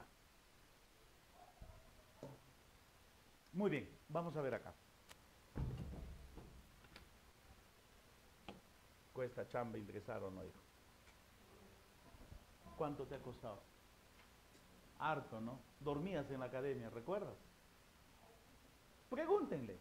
Muy bien, vamos a ver acá. ¿Cuesta chamba ingresar o no, hijo? ¿Cuánto te ha costado? Harto, ¿no? Dormías en la academia, ¿recuerdas? Pregúntenle.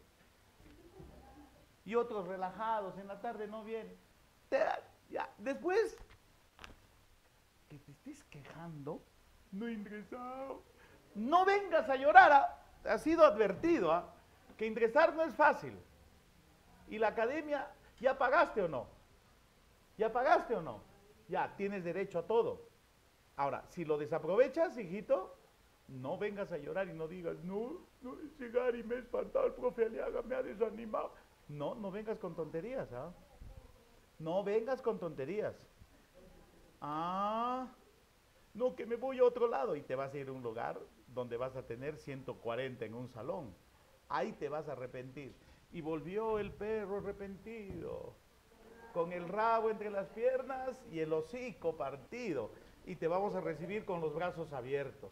Y otros relajados, en la tarde no vienen. Te, ya, después, que te estés quejando, no he ingresado. No vengas a llorar, ¿ah? Ha sido advertido, ¿ah? Que ingresar no es fácil. Y la academia, ¿ya pagaste o no? ¿Ya pagaste o no? Ya, tienes derecho a todo. Ahora, si lo desaprovechas, hijito, no vengas a llorar y no digas, no, no es llegar y me he espantado, el profe Aliaga me ha desanimado. No, no vengas con tonterías, ¿ah? No vengas con tonterías. Ah, no, que me voy a otro lado y te vas a ir a un lugar donde vas a tener ciento cuarenta en un salón. Ahí te vas a arrepentir. Y volvió el perro arrepentido, con el rabo entre las piernas y el hocico partido. Y te vamos a recibir con los brazos abiertos.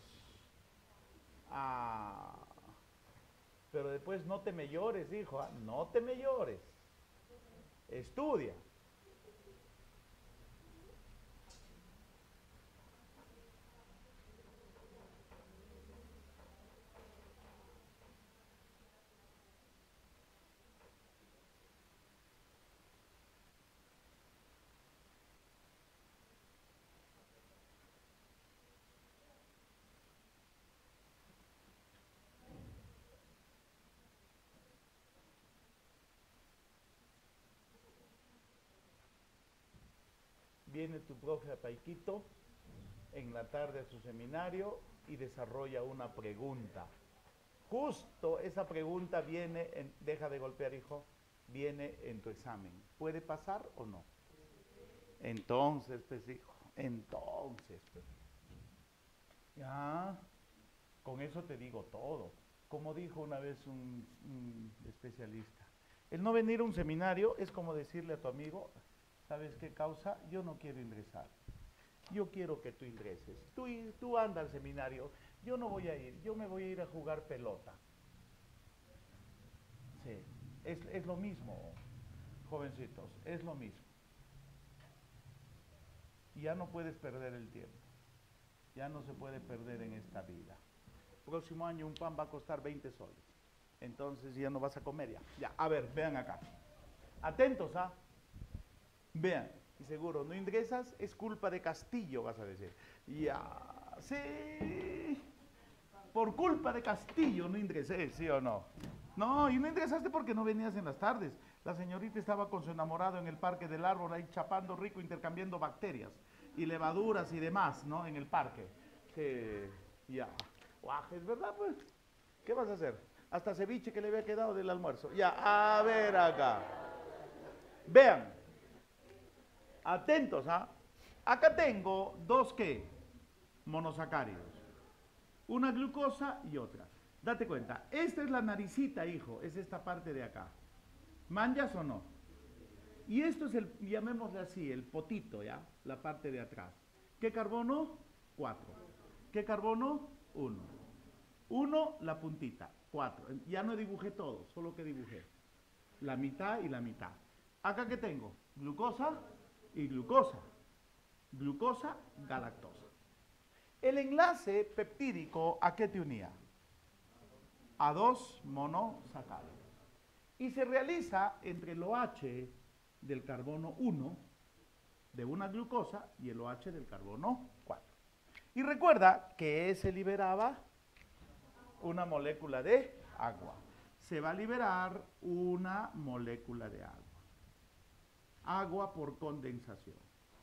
Ah, pero después no te me llores, hijo, ¿ah? No te me llores. Estudia. Viene tu profe a Paiquito en la tarde a su seminario y desarrolla una pregunta. Justo esa pregunta viene, en, deja de golpear, hijo, viene en tu examen. ¿Puede pasar o no? Entonces, pues, hijo, entonces, pues. Ya, con eso te digo todo. Como dijo una vez un, un especialista, el no venir a un seminario es como decirle a tu amigo, ¿sabes qué causa? Yo no quiero ingresar. Yo quiero que tú ingreses. Tú, tú anda al seminario. Yo no voy a ir. Yo me voy a ir a jugar pelota. Sí. Es, es lo mismo, jovencitos. Es lo mismo. Ya no puedes perder el tiempo. Ya no se puede perder en esta vida. Próximo año un pan va a costar veinte soles. Entonces ya no vas a comer ya. Ya, a ver, vean acá. Atentos, ¿ah? Vean, y seguro, no ingresas, es culpa de Castillo, vas a decir. Ya, sí, por culpa de Castillo no ingresé, ¿sí o no? No, y no ingresaste porque no venías en las tardes. La señorita estaba con su enamorado en el parque del árbol, ahí chapando rico, intercambiando bacterias y levaduras y demás, ¿no? En el parque. Sí, ya, guaje, es verdad, pues. ¿Qué vas a hacer? Hasta ceviche que le había quedado del almuerzo. Ya, a ver acá. Vean. Atentos, ¿ah? Acá tengo dos, ¿qué? Monosacáridos. Una glucosa y otra. Date cuenta, esta es la naricita, hijo, es esta parte de acá. ¿Manjas o no? Y esto es el, llamémosle así, el potito, ¿ya? La parte de atrás. ¿Qué carbono? Cuatro. ¿Qué carbono? Uno. Uno, la puntita. Cuatro. Ya no dibujé todo, solo que dibujé. La mitad y la mitad. ¿Acá qué tengo? Glucosa y glucosa. Glucosa, galactosa. El enlace peptídico, ¿a qué te unía? A dos monosacáridos. Y se realiza entre el OH del carbono uno de una glucosa y el OH del carbono cuatro. Y recuerda que se liberaba una molécula de agua. Se va a liberar una molécula de agua. Agua por condensación.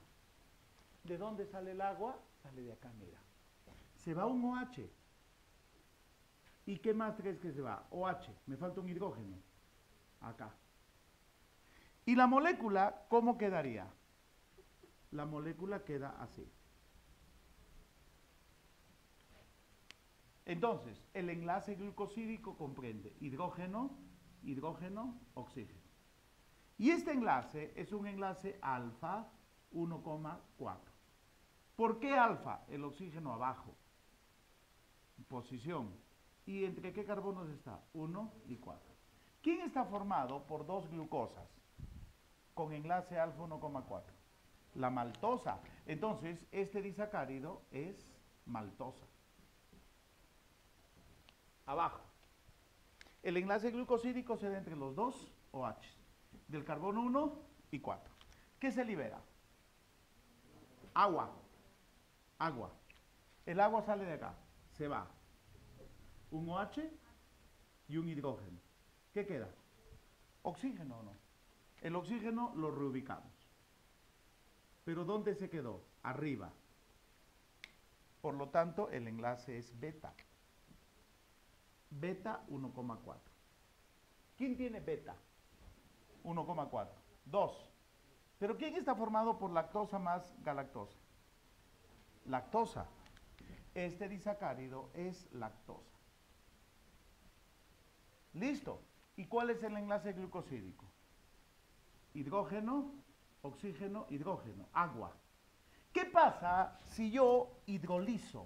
¿De dónde sale el agua? Sale de acá, mira. Se va un OH. ¿Y qué más crees que se va? OH. Me falta un hidrógeno. Acá. ¿Y la molécula cómo quedaría? La molécula queda así. Entonces, el enlace glucosídico comprende hidrógeno, hidrógeno, oxígeno. Y este enlace es un enlace alfa uno coma cuatro. ¿Por qué alfa? El oxígeno abajo. Posición. ¿Y entre qué carbonos está? uno y cuatro. ¿Quién está formado por dos glucosas con enlace alfa uno coma cuatro? La maltosa. Entonces, este disacárido es maltosa. Abajo. El enlace glucosídico se da entre los dos OH, del carbono uno y cuatro. ¿Qué se libera? Agua. Agua. El agua sale de acá. Se va. Un OH y un hidrógeno. ¿Qué queda? ¿Oxígeno o no? El oxígeno lo reubicamos. ¿Pero dónde se quedó? Arriba. Por lo tanto, el enlace es beta. Beta uno coma cuatro. ¿Quién tiene beta? uno coma cuatro. dos. ¿Pero quién está formado por lactosa más galactosa? Lactosa. Este disacárido es lactosa. Listo. ¿Y cuál es el enlace glucosídico? Hidrógeno, oxígeno, hidrógeno, agua. ¿Qué pasa si yo hidrolizo?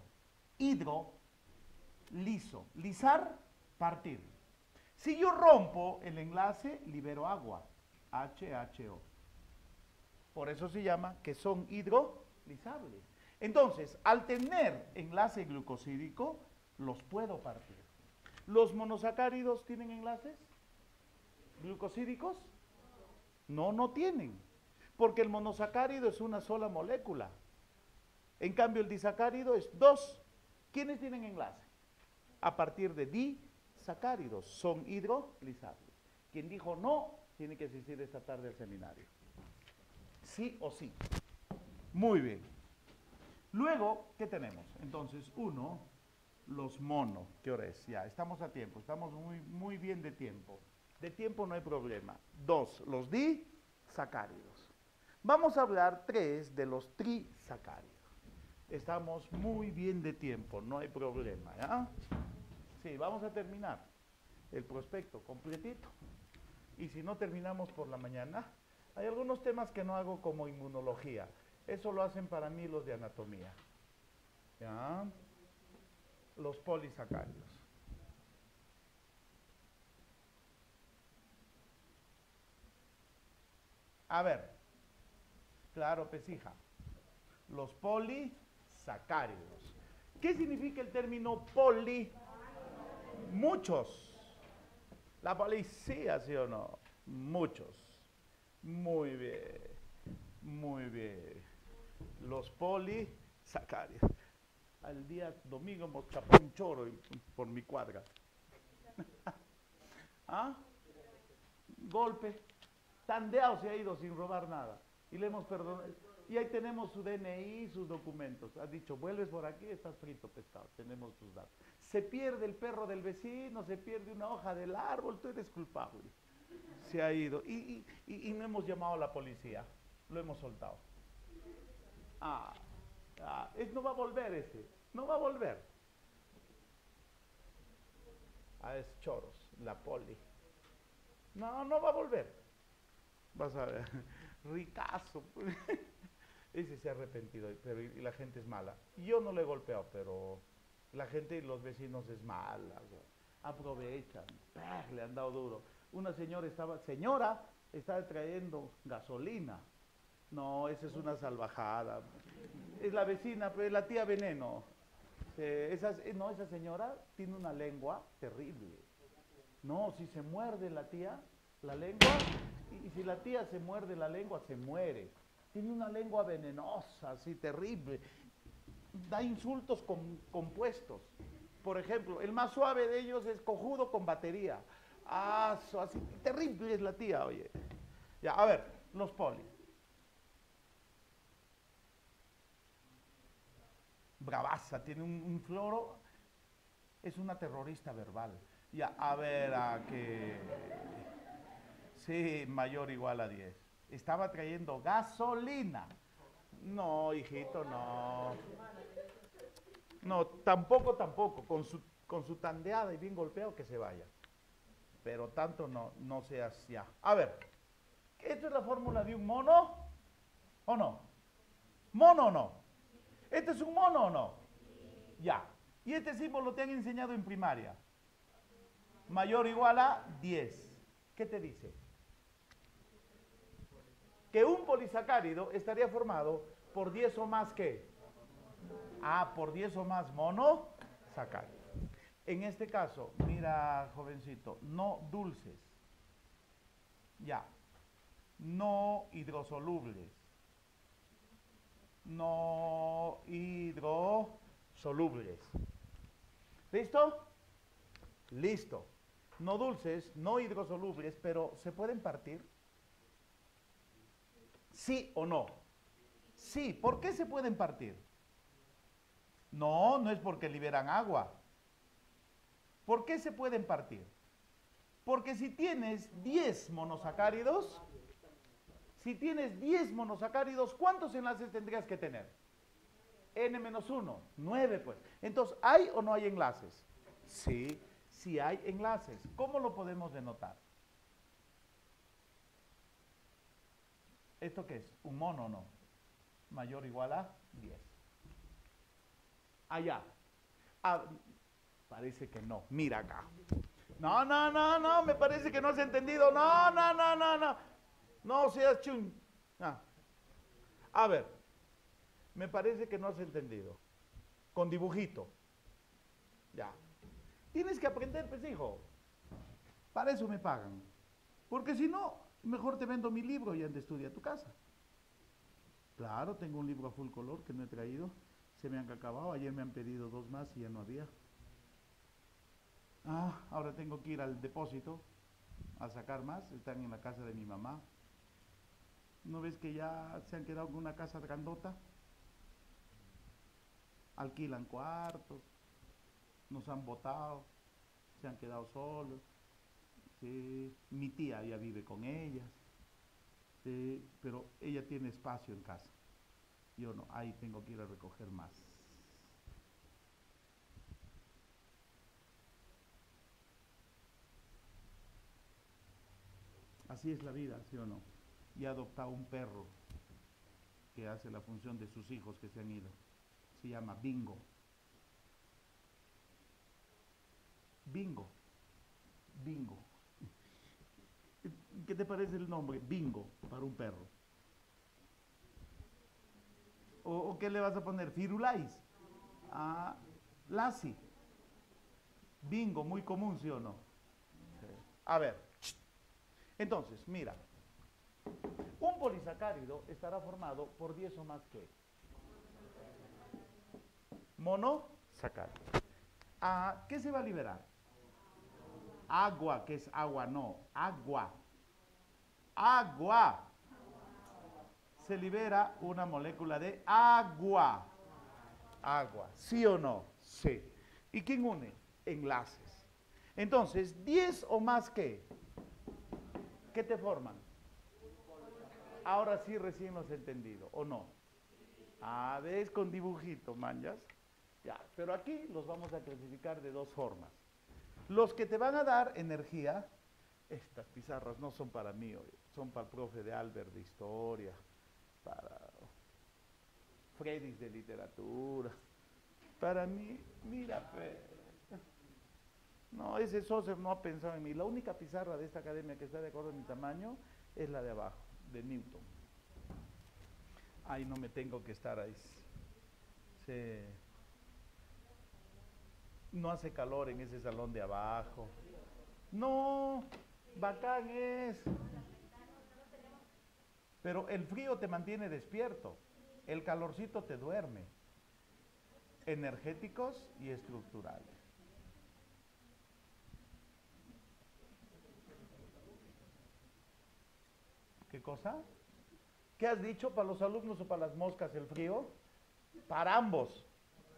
Hidrolizo. Lisar, partir. Si yo rompo el enlace, libero agua. H H O. Por eso se llama que son hidrolizables. Entonces, al tener enlace glucosídico, los puedo partir. ¿Los monosacáridos tienen enlaces glucosídicos? No, no tienen. Porque el monosacárido es una sola molécula. En cambio, el disacárido es dos. ¿Quiénes tienen enlace? A partir de disacáridos. Son hidrolizables. Quien dijo no, tiene que asistir esta tarde al seminario. Sí o sí. Muy bien. Luego, ¿qué tenemos? Entonces, uno, los mono. ¿Qué hora es? Ya, estamos a tiempo. Estamos muy, muy bien de tiempo. De tiempo no hay problema. Dos, los disacáridos. Vamos a hablar tres de los trisacáridos. Estamos muy bien de tiempo, no hay problema, ¿ya? Sí, vamos a terminar el prospecto completito. Y si no terminamos por la mañana, hay algunos temas que no hago como inmunología. Eso lo hacen para mí los de anatomía. ¿Ya? Los polisacáridos. A ver, claro, pesija. Los polisacáridos. ¿Qué significa el término poli? Muchos. La policía, ¿sí o no? Muchos. Muy bien. Muy bien. Los polisacáridos. Al día domingo hemos chapado un choro por mi cuadra. ¿Ah? Golpe. Tandeado se ha ido sin robar nada. Y le hemos perdonado. Y ahí tenemos su D N I, sus documentos. Ha dicho, vuelves por aquí, estás frito pescado. Tenemos tus datos. Se pierde el perro del vecino, se pierde una hoja del árbol, tú eres culpable. Se ha ido. Y, y, y, y no hemos llamado a la policía. Lo hemos soltado. Ah, ah, es, no va a volver ese. No va a volver. Ah, es choros, la poli. No, no va a volver. Vas a ver. Ricazo. Ese se ha arrepentido, pero y la gente es mala. Yo no le he golpeado, pero la gente y los vecinos es mala. Aprovechan, ¡pah! Le han dado duro. Una señora estaba, señora, estaba trayendo gasolina. No, esa es una salvajada. Es la vecina, pero es la tía Veneno. Eh, esas, eh, no, esa señora tiene una lengua terrible. No, si se muerde la tía, la lengua, y, y si la tía se muerde la lengua, se muere. Tiene una lengua venenosa, así terrible. Da insultos com, compuestos. Por ejemplo, el más suave de ellos es cojudo con batería. Ah, so, así, terrible es la tía, oye. Ya, a ver, los polis. Bravaza, tiene un, un floro, es una terrorista verbal. Ya, a ver, a que... Sí, mayor o igual a diez. Estaba trayendo gasolina. No, hijito, no. No, tampoco, tampoco. Con su, con su tandeada y bien golpeado que se vaya. Pero tanto no, no seas ya. A ver, ¿esta es la fórmula de un mono? ¿O no? ¿Mono o no? ¿Este es un mono o no? Ya. ¿Y este símbolo te han enseñado en primaria? Mayor o igual a diez. ¿Qué te dice? Que un polisacárido estaría formado por diez o más, ¿qué? Ah, por diez o más monosacáridos. En este caso, mira, jovencito, no dulces. Ya. No hidrosolubles. No hidrosolubles. ¿Listo? Listo. No dulces, no hidrosolubles, pero ¿se pueden partir? ¿Sí o no? Sí. ¿Por qué se pueden partir? No, no es porque liberan agua. ¿Por qué se pueden partir? Porque si tienes diez monosacáridos, si tienes diez monosacáridos, ¿cuántos enlaces tendrías que tener? N menos uno, nueve pues. Entonces, ¿hay o no hay enlaces? Sí, sí hay enlaces. ¿Cómo lo podemos denotar? ¿Esto qué es? ¿Un mono o no? Mayor o igual a diez. Allá. Ah, parece que no. Mira acá. No, no, no, no, me parece que no has entendido. No, no, no, no, no. No seas chun. Ah. A ver, me parece que no has entendido. Con dibujito. Ya. Tienes que aprender, pues, hijo. Para eso me pagan. Porque si no, mejor te vendo mi libro y anda estudia a tu casa. Claro, tengo un libro a full color que no he traído. Se me han acabado. Ayer me han pedido dos más y ya no había. Ah, ahora tengo que ir al depósito a sacar más. Están en la casa de mi mamá. ¿No ves que ya se han quedado con una casa grandota? Alquilan cuartos, nos han botado, se han quedado solos. Sí, mi tía ya vive con ellas, sí, pero ella tiene espacio en casa. Yo no, ahí tengo que ir a recoger más. Así es la vida, ¿sí o no? Y he adoptado un perro que hace la función de sus hijos que se han ido. Se llama Bingo. Bingo. Bingo. ¿Qué te parece el nombre? Bingo, para un perro. ¿O, o qué le vas a poner? Firulais. Ah, Lassie. Bingo, muy común, ¿sí o no? Sí. A ver. Entonces, mira. Un polisacárido estará formado por diez o más que monosacárido. Ah, ¿qué se va a liberar? Agua, que es agua, no, agua. Agua. Se libera una molécula de agua. Agua, ¿sí o no? Sí. ¿Y quién une? Enlaces. Entonces, diez o más que, ¿qué te forman? Ahora sí recién los he entendido, ¿o no? Ah, ¿ves? Con dibujito, manjas. Ya, pero aquí los vamos a clasificar de dos formas. Los que te van a dar energía, estas pizarras no son para mí hoy, son para el profe de Albert de historia, para Freddy de literatura. Para mí, mira, pues, no, ese Saucer no ha pensado en mí. La única pizarra de esta academia que está de acuerdo en mi tamaño es la de abajo, de Newton. Ahí no me tengo que estar ahí. Se... No hace calor en ese salón de abajo. No, bacán es. Pero el frío te mantiene despierto. El calorcito te duerme. Energéticos y estructurales. ¿Qué cosa? ¿Qué has dicho? ¿Para los alumnos o para las moscas el frío? Para ambos.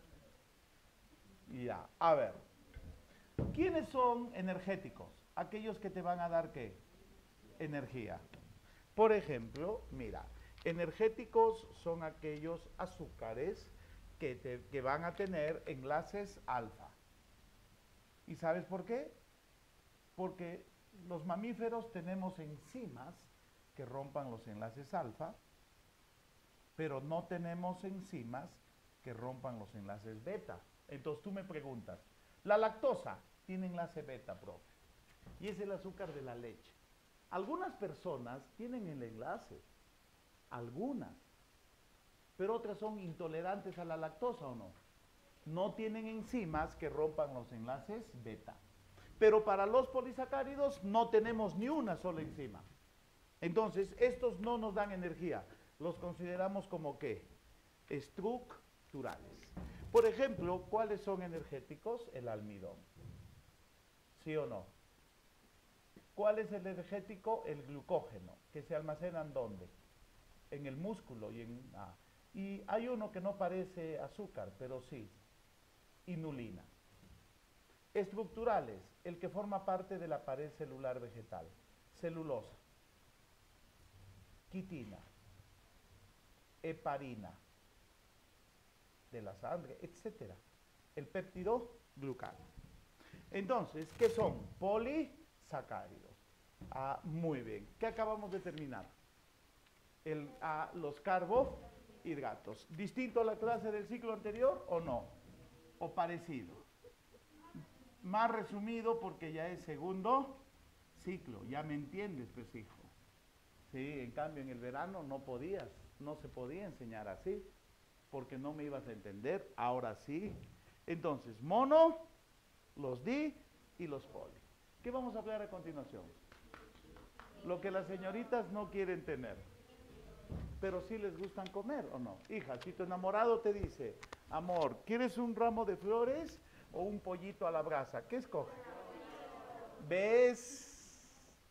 Ya, a ver. ¿Quiénes son energéticos? Aquellos que te van a dar, ¿qué? Energía. Por ejemplo, mira, energéticos son aquellos azúcares que, te, que van a tener enlaces alfa. ¿Y sabes por qué? Porque los mamíferos tenemos enzimas que rompan los enlaces alfa, pero no tenemos enzimas que rompan los enlaces beta. Entonces tú me preguntas, la lactosa tiene enlace beta, profe, y es el azúcar de la leche. Algunas personas tienen el enlace, algunas, pero otras son intolerantes a la lactosa, ¿o no? No tienen enzimas que rompan los enlaces beta. Pero para los polisacáridos no tenemos ni una sola enzima. Entonces, estos no nos dan energía. Los consideramos como ¿qué? Estructurales. Por ejemplo, ¿cuáles son energéticos? El almidón. ¿Sí o no? ¿Cuál es el energético? El glucógeno, que se almacenan ¿dónde? En el músculo y en... Ah. Y hay uno que no parece azúcar, pero sí, inulina. Estructurales, el que forma parte de la pared celular vegetal. Celulosa, quitina, heparina, de la sangre, etcétera. El péptido glucal. Entonces, ¿qué son? Polisacáridos. Ah, muy bien. ¿Qué acabamos de terminar? el, a los carbohidratos. ¿Distinto a la clase del ciclo anterior o no? ¿O parecido? Más resumido porque ya es segundo ciclo, ya me entiendes, pues hijo. Sí, en cambio en el verano no podías, no se podía enseñar así, porque no me ibas a entender, ahora sí. Entonces, mono, los di y los poli. ¿Qué vamos a hablar a continuación? Lo que las señoritas no quieren tener, pero sí les gustan comer, ¿o no? Hija, si tu enamorado te dice, amor, ¿quieres un ramo de flores o un pollito a la brasa? ¿Qué escoge? ¿Ves?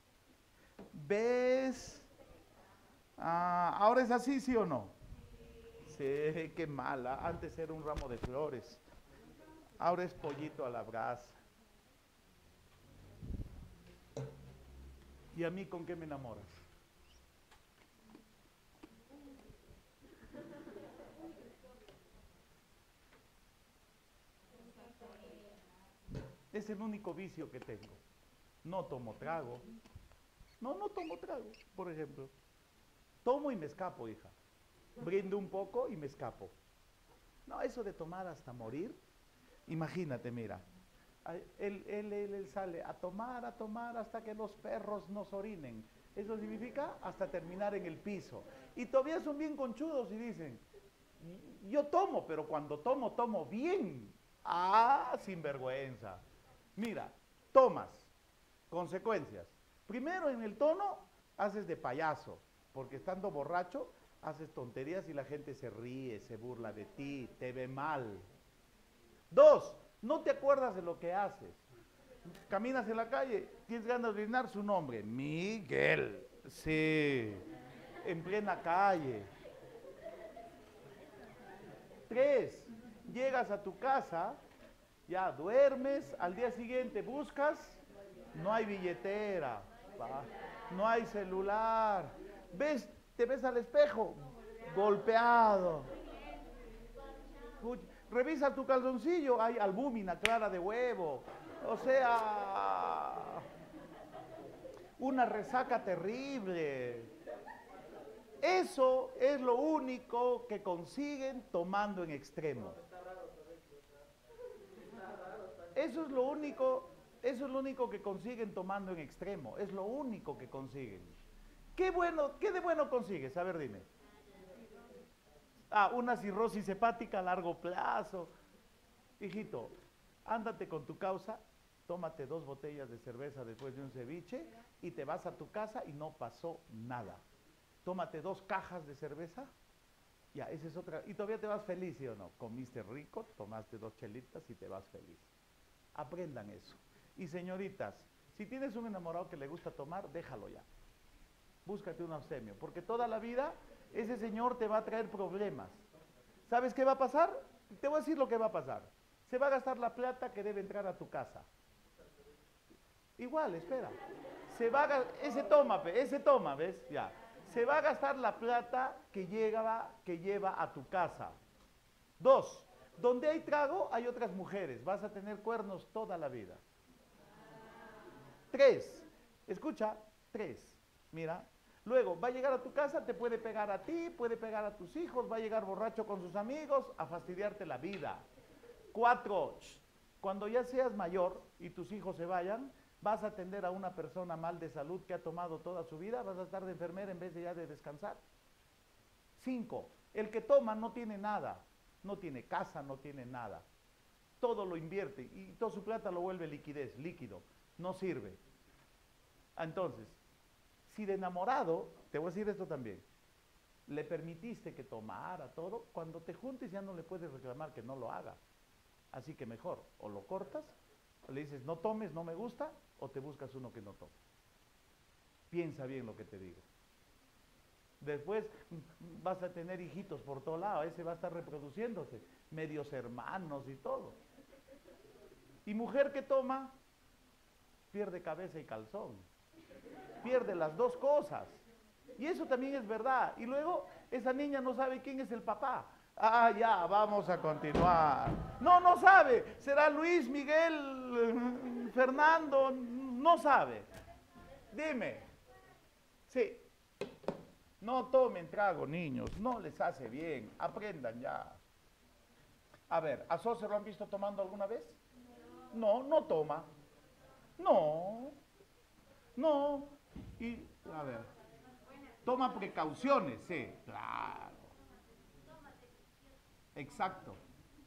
¿Ves? Ah, ¿ahora es así, sí o no? Sí, qué mala. Antes era un ramo de flores. Ahora es pollito a la brasa. ¿Y a mí con qué me enamoras? Es el único vicio que tengo. No tomo trago. No, no tomo trago, por ejemplo. Tomo y me escapo, hija. Brindo un poco y me escapo. No, eso de tomar hasta morir. Imagínate, mira. Él, él, él, él sale a tomar, a tomar hasta que los perros nos orinen. Eso significa hasta terminar en el piso. Y todavía son bien conchudos y dicen, yo tomo, pero cuando tomo, tomo bien. Ah, sinvergüenza. Mira, tomas, consecuencias. Primero en el tono haces de payaso, porque estando borracho haces tonterías y la gente se ríe, se burla de ti, te ve mal. Dos, no te acuerdas de lo que haces. Caminas en la calle, tienes ganas de orinar su nombre, Miguel. Sí, en plena calle. Tres, llegas a tu casa, ya duermes, al día siguiente buscas, no hay billetera, ¿va? No hay celular, ves, te ves al espejo, golpeado. Revisa tu calzoncillo, hay albúmina clara de huevo, o sea, una resaca terrible. Eso es lo único que consiguen tomando en extremo. Eso es lo único, eso es lo único que consiguen tomando en extremo, es lo único que consiguen. ¿Qué bueno, qué de bueno consigues? A ver, dime. Ah, una cirrosis hepática a largo plazo. Hijito, ándate con tu causa, tómate dos botellas de cerveza después de un ceviche y te vas a tu casa y no pasó nada. Tómate dos cajas de cerveza, ya, esa es otra. Y todavía te vas feliz, ¿sí o no? Comiste rico, tomaste dos chelitas y te vas feliz. Aprendan eso. Y señoritas, si tienes un enamorado que le gusta tomar, déjalo ya. Búscate un abstemio, porque toda la vida ese señor te va a traer problemas. ¿Sabes qué va a pasar? Te voy a decir lo que va a pasar. Se va a gastar la plata que debe entrar a tu casa. Igual, espera. Se va a, ese toma, ese toma, ¿ves? Ya. Se va a gastar la plata que, llega, que lleva a tu casa. Dos, donde hay trago hay otras mujeres. Vas a tener cuernos toda la vida. Tres, escucha, tres, mira. Luego, va a llegar a tu casa, te puede pegar a ti, puede pegar a tus hijos, va a llegar borracho con sus amigos a fastidiarte la vida. Cuatro, cuando ya seas mayor y tus hijos se vayan, vas a atender a una persona mal de salud que ha tomado toda su vida, vas a estar de enfermera en vez de ya de descansar. Cinco, el que toma no tiene nada, no tiene casa, no tiene nada. Todo lo invierte y toda su plata lo vuelve liquidez, líquido, no sirve. Entonces, si de enamorado, te voy a decir esto también, le permitiste que tomara todo, cuando te juntes ya no le puedes reclamar que no lo haga. Así que mejor, o lo cortas, o le dices no tomes, no me gusta, o te buscas uno que no tome. Piensa bien lo que te digo. Después vas a tener hijitos por todo lado, ese va a estar reproduciéndose, medios hermanos y todo. Y mujer que toma, pierde cabeza y calzón. Pierde las dos cosas. Y eso también es verdad. Y luego esa niña no sabe quién es el papá. Ah, ya, vamos a continuar. No, no sabe. Será Luis, Miguel, Fernando, no sabe. Dime. Sí. No tomen trago, niños, no les hace bien, aprendan ya. A ver, ¿a Soce lo han visto tomando alguna vez? No, no toma. No, no. Y, a ver, toma precauciones, sí, claro. Exacto.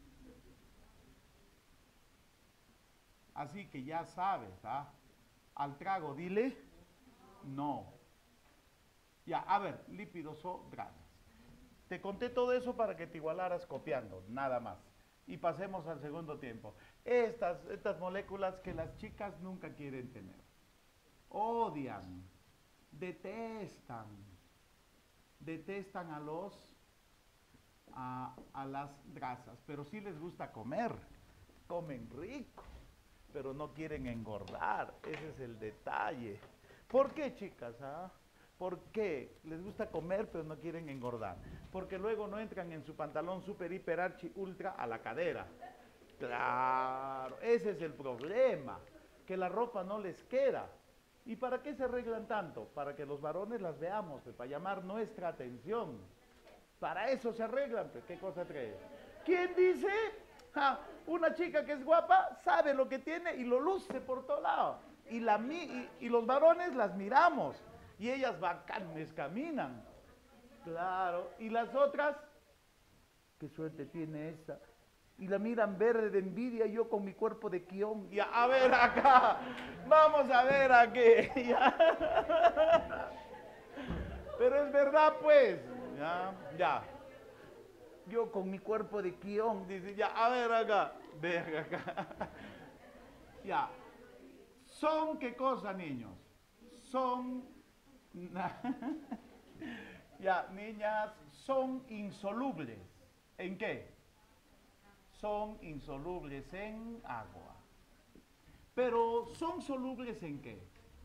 Así que ya sabes, ¿ah? Al trago dile no. Ya, a ver, lípidos o grasas. Te conté todo eso para que te igualaras copiando, nada más. Y pasemos al segundo tiempo. Estas, estas moléculas que las chicas nunca quieren tener. Odian, detestan, detestan a los, a, a las grasas, pero sí les gusta comer, comen rico, pero no quieren engordar, ese es el detalle. ¿Por qué, chicas? Ah? ¿Por qué? Les gusta comer, pero no quieren engordar. Porque luego no entran en su pantalón super, hiper, archi, ultra a la cadera. Claro, ese es el problema, que la ropa no les queda. ¿Y para qué se arreglan tanto? Para que los varones las veamos, pues, para llamar nuestra atención. Para eso se arreglan, pues, ¿qué cosa crees? ¿Quién dice? Ja, una chica que es guapa sabe lo que tiene y lo luce por todo lado. Y, la, y, y los varones las miramos. Y ellas bacanes caminan. Claro. Y las otras, qué suerte tiene esa. Y la miran verde de envidia, yo con mi cuerpo de quión. Y a, a ver acá, vamos a ver aquí. Ya. Pero es verdad, pues. Ya, ya. Yo con mi cuerpo de quión, dice, ya, a ver acá. Ver acá. Ya. ¿Son qué cosa, niños? Son... Ya, niñas, son insolubles. ¿En qué? Son insolubles en agua. Pero, ¿son solubles en qué?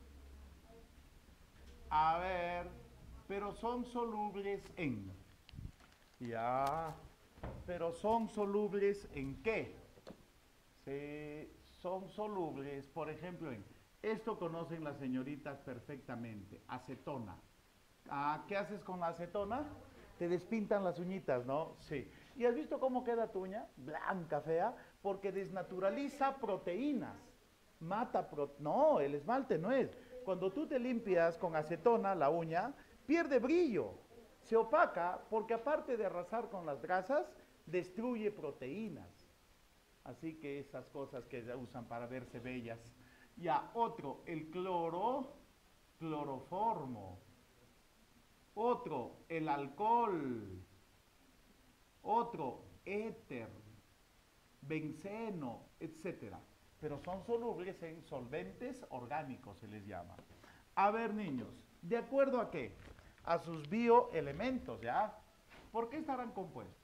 A ver, pero son solubles en... Ya, pero son solubles en qué? Sí, son solubles, por ejemplo, en... Esto conocen las señoritas perfectamente, acetona. Ah, ¿qué haces con la acetona? Te despintan las uñitas, ¿no? Sí. ¿Y has visto cómo queda tu uña? Blanca, fea, porque desnaturaliza proteínas. Mata pro... No, el esmalte no es. Cuando tú te limpias con acetona la uña, pierde brillo. Se opaca porque aparte de arrasar con las grasas, destruye proteínas. Así que esas cosas que se usan para verse bellas. Ya, otro, el cloro, cloroformo. Otro, el alcohol. Otro, éter, benceno, etcétera. Pero son solubles en solventes orgánicos, se les llama. A ver, niños, ¿de acuerdo a qué? A sus bioelementos, ¿ya? ¿Por qué estarán compuestos?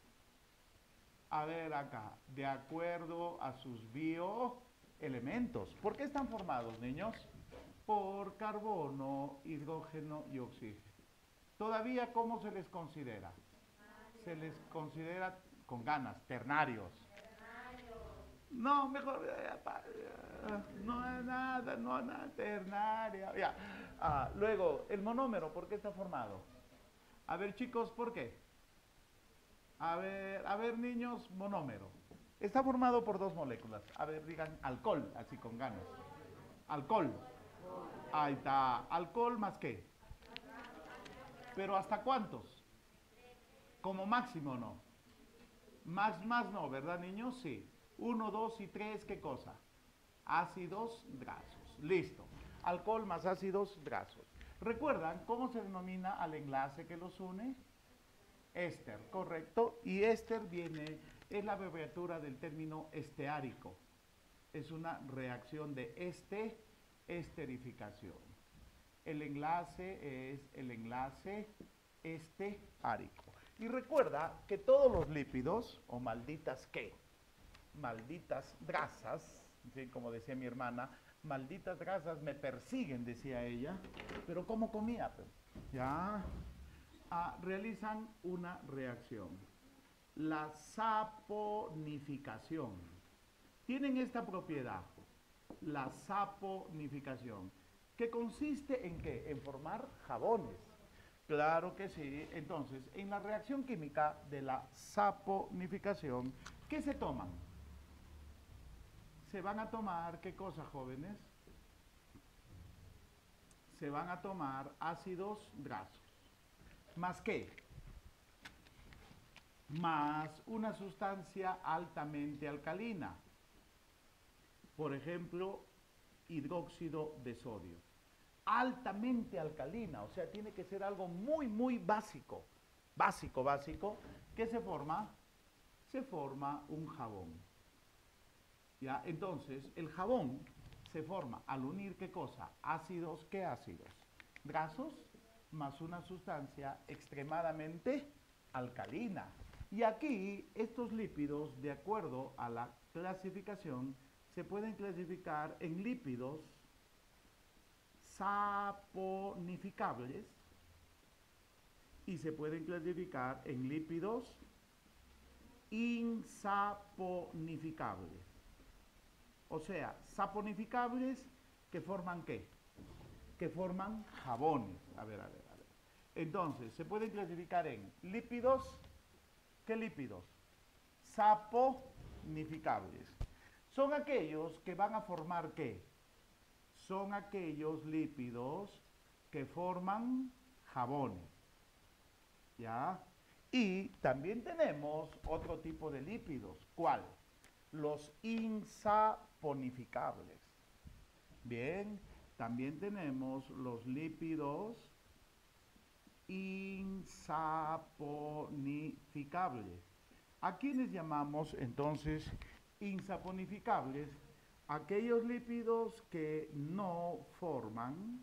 A ver acá, de acuerdo a sus bioelementos. ¿Por qué están formados, niños? Por carbono, hidrógeno y oxígeno. ¿Todavía cómo se les considera? Se les considera con ganas, ternarios. No, mejor, no hay nada, no hay nada, ternaria. Ya. Ah, luego, el monómero, ¿por qué está formado? A ver, chicos, ¿por qué? A ver, a ver, niños, monómero. Está formado por dos moléculas. A ver, digan alcohol, así con ganas. Alcohol. Ahí está. ¿Alcohol más qué? ¿Pero hasta cuántos? Como máximo, ¿no? Más, más no, ¿verdad, niños? Sí. Uno, dos y tres, ¿qué cosa? Ácidos grasos. Listo. Alcohol más ácidos grasos. ¿Recuerdan cómo se denomina al enlace que los une? Éster, correcto. Y éster viene, es la abreviatura del término esteárico. Es una reacción de este, esterificación. El enlace es el enlace esteárico. Y recuerda que todos los lípidos, o malditas qué, malditas grasas, ¿sí? Como decía mi hermana, malditas grasas me persiguen, decía ella, pero ¿cómo comía? Pues, ya, ah, realizan una reacción, la saponificación. Tienen esta propiedad, la saponificación, que consiste en qué? En formar jabones. Claro que sí. Entonces, en la reacción química de la saponificación, ¿qué se toman? Se van a tomar, ¿qué cosa, jóvenes? Se van a tomar ácidos grasos. ¿Más qué? Más una sustancia altamente alcalina. Por ejemplo, hidróxido de sodio. Altamente alcalina, o sea, tiene que ser algo muy, muy básico. Básico, básico. ¿Qué se forma? Se forma un jabón. ¿Ya? Entonces, el jabón se forma al unir, ¿qué cosa? Ácidos, ¿qué ácidos? Grasos más una sustancia extremadamente alcalina. Y aquí, estos lípidos, de acuerdo a la clasificación, se pueden clasificar en lípidos saponificables y se pueden clasificar en lípidos insaponificables. O sea, saponificables que forman ¿qué? Que forman jabones. A ver, a ver, a ver. Entonces, se pueden clasificar en lípidos, ¿qué lípidos? Saponificables. Son aquellos que van a formar ¿qué? Son aquellos lípidos que forman jabones. ¿Ya? Y también tenemos otro tipo de lípidos. ¿Cuál? Los insaponificables. Bien, también tenemos los lípidos insaponificables. ¿A quiénes llamamos entonces insaponificables? Aquellos lípidos que no forman,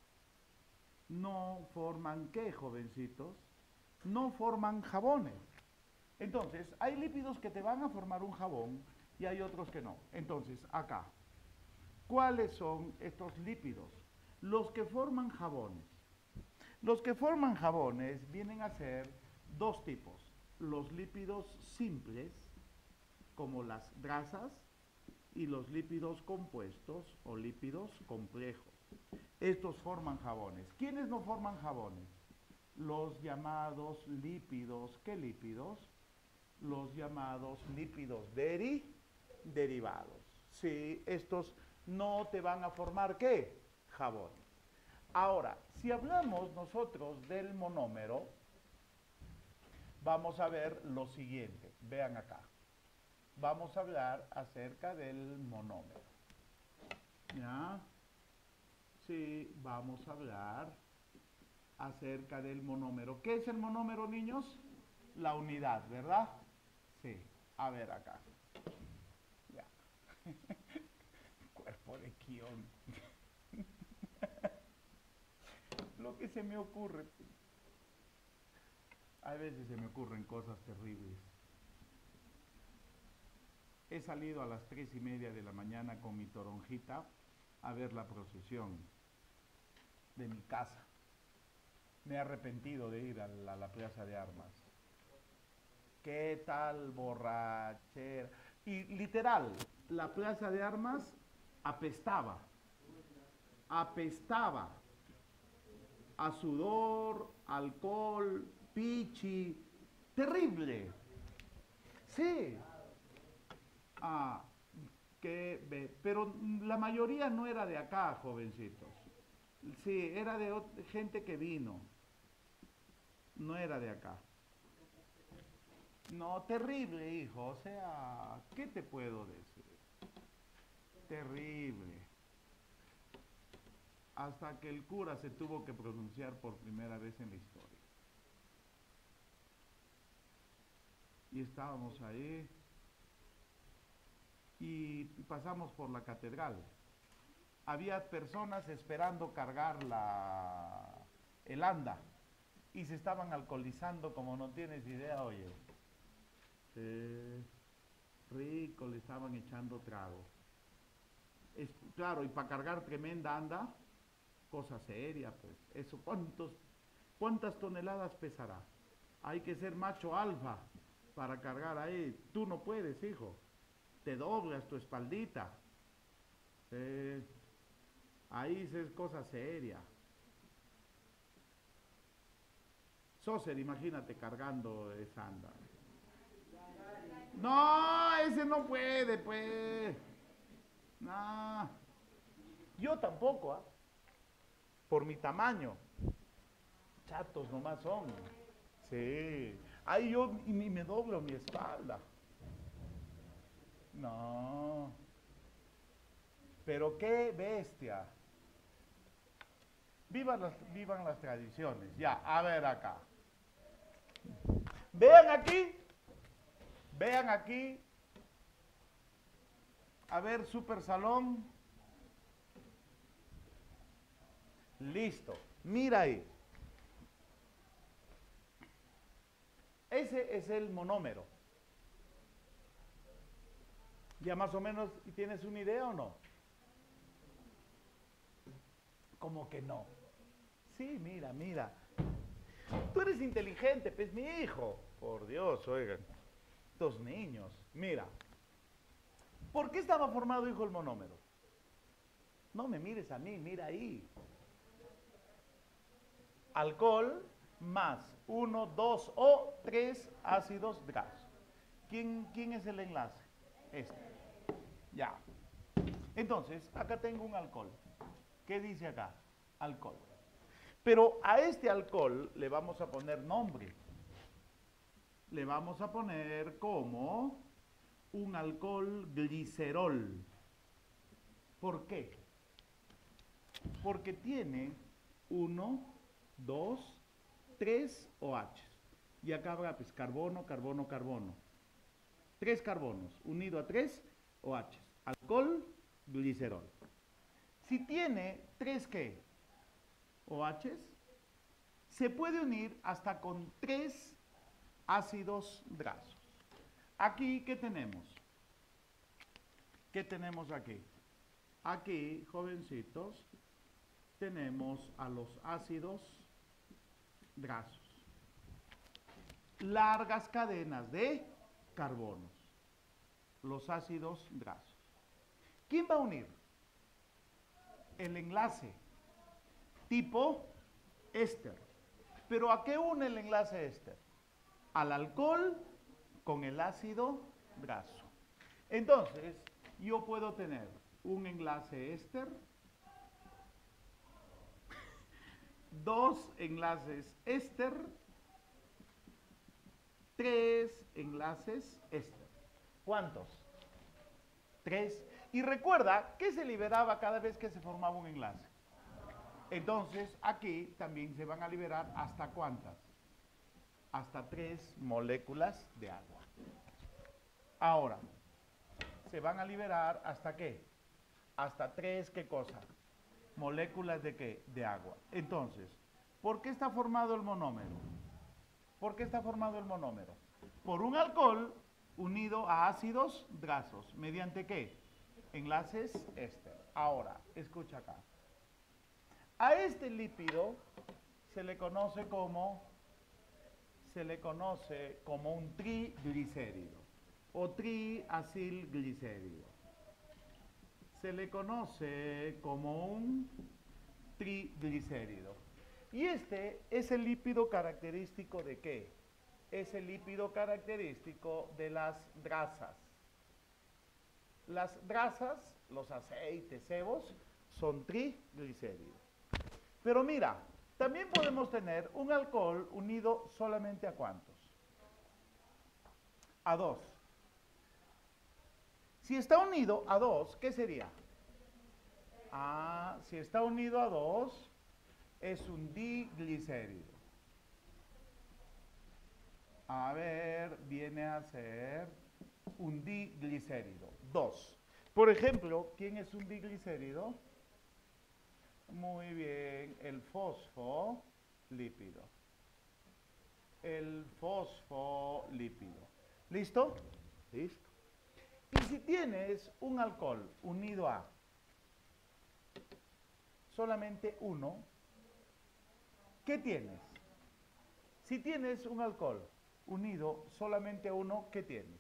no forman ¿qué, jovencitos? No forman jabones. Entonces, hay lípidos que te van a formar un jabón y hay otros que no. Entonces, acá, ¿cuáles son estos lípidos? Los que forman jabones. Los que forman jabones vienen a ser dos tipos. Los lípidos simples, como las grasas, y los lípidos compuestos o lípidos complejos. Estos forman jabones. ¿Quiénes no forman jabones? Los llamados lípidos, ¿qué lípidos? Los llamados lípidos deri, derivados. Sí, estos no te van a formar ¿qué? Jabón. Ahora, si hablamos nosotros del monómero, vamos a ver lo siguiente. Vean acá. Vamos a hablar acerca del monómero. ¿Ya? Sí, vamos a hablar acerca del monómero. ¿Qué es el monómero, niños? La unidad, ¿verdad? Sí. A ver acá. Ya. Cuerpo de guión. Lo que se me ocurre. A veces se me ocurren cosas terribles. He salido a las tres y media de la mañana con mi toronjita a ver la procesión de mi casa. Me he arrepentido de ir a la, a la Plaza de Armas. ¿Qué tal borrachera? Y literal, la Plaza de Armas apestaba. Apestaba a sudor, alcohol, pichi. Terrible. Sí. Ah, que ve, pero la mayoría no era de acá, jovencitos. Sí, era de gente que vino. No era de acá. No, terrible, hijo. O sea, ¿qué te puedo decir? Terrible. Hasta que el cura se tuvo que pronunciar por primera vez en la historia. Y estábamos ahí. Y pasamos por la catedral. Había personas esperando cargar la, el anda y se estaban alcoholizando como no tienes idea, oye. Sí, rico, le estaban echando trago. Es, claro, y para cargar tremenda anda, cosa seria, pues. Eso, ¿cuántos, ¿cuántas toneladas pesará? Hay que ser macho alfa para cargar ahí. Tú no puedes, hijo. Te doblas tu espaldita. Eh, ahí es cosa seria. Saucer, imagínate cargando esa anda. No, ese no puede, pues. No. Yo tampoco, ¿ah? Por mi tamaño. Chatos nomás son. Sí. Ahí yo ni me doblo mi espalda. No. Pero qué bestia. Vivan las, vivan las tradiciones. Ya, a ver acá. Vean aquí. Vean aquí. A ver, Super Salón. Listo. Mira ahí. Ese es el monómero. Ya más o menos, ¿tienes una idea o no? Como que no. Sí, mira, mira. Tú eres inteligente, pues mi hijo. Por Dios, oigan. Estos niños. Mira. ¿Por qué estaba formado, hijo, el monómero? No me mires a mí, mira ahí. Alcohol más uno, dos o tres ácidos grasos. ¿Quién, quién es el enlace? Este. Ya. Entonces, acá tengo un alcohol. ¿Qué dice acá? Alcohol. Pero a este alcohol le vamos a poner nombre. Le vamos a poner como un alcohol glicerol. ¿Por qué? Porque tiene uno, dos, tres OH. Y acá habrá pues carbono, carbono, carbono. Tres carbonos unido a tres OH. Alcohol glicerol. Si tiene tres ¿qué? OHs, se puede unir hasta con tres ácidos grasos. Aquí, ¿qué tenemos? ¿Qué tenemos aquí? Aquí, jovencitos, tenemos a los ácidos grasos. Largas cadenas de carbonos. Los ácidos grasos. ¿Quién va a unir? El enlace tipo éster. ¿Pero a qué une el enlace éster? Al alcohol con el ácido graso. Entonces, yo puedo tener un enlace éster, dos enlaces éster, tres enlaces éster. ¿Cuántos? Tres. Y recuerda que se liberaba cada vez que se formaba un enlace. Entonces, aquí también se van a liberar hasta ¿cuántas? Hasta tres moléculas de agua. Ahora, se van a liberar hasta ¿qué? Hasta tres, ¿qué cosa? Moléculas de ¿qué? De agua. Entonces, ¿por qué está formado el monómero? ¿Por qué está formado el monómero? Por un alcohol unido a ácidos grasos. ¿Mediante qué? Enlaces éster. Ahora, escucha acá. A este lípido se le conoce como, se le conoce como un triglicérido o triacilglicérido. Se le conoce como un triglicérido. Y este es el lípido característico ¿de qué? Es el lípido característico de las grasas. Las grasas, los aceites, sebos, son triglicéridos. Pero mira, también podemos tener un alcohol unido solamente a ¿cuántos? A dos. Si está unido a dos, ¿qué sería? Ah, si está unido a dos, es un diglicérido. A ver, viene a ser un diglicérido. Dos. Por ejemplo, ¿quién es un diglicérido? Muy bien, el fosfolípido. El fosfolípido. ¿Listo? Listo. Y si tienes un alcohol unido a solamente uno, ¿qué tienes? Si tienes un alcohol unido solamente a uno, ¿qué tienes?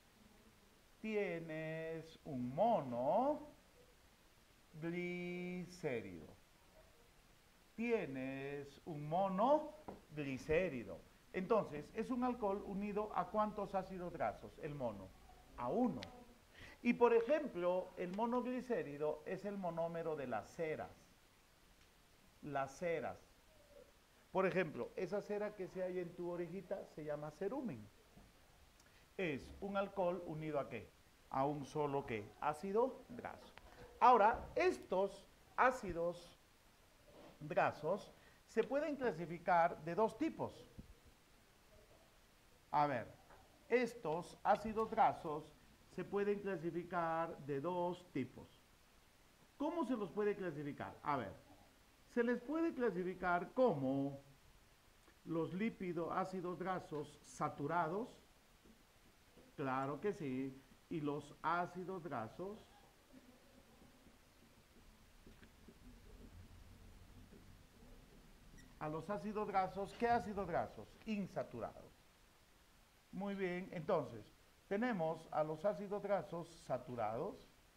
Tienes un monoglicérido. tienes un monoglicérido. Entonces, es un alcohol unido a ¿cuántos ácidos grasos? El mono, a uno. Y por ejemplo, el monoglicérido es el monómero de las ceras. Las ceras. Por ejemplo, esa cera que se halla en tu orejita se llama cerumen. Es un alcohol unido ¿a qué? A un solo ¿qué? Ácido graso. Ahora, estos ácidos grasos se pueden clasificar de dos tipos. A ver, estos ácidos grasos se pueden clasificar de dos tipos. ¿Cómo se los puede clasificar? A ver, se les puede clasificar como los lípidos ácidos grasos saturados, claro que sí, y los ácidos grasos a los ácidos grasos, ¿qué ácidos grasos? Insaturados. Muy bien, entonces, tenemos a los ácidos grasos saturados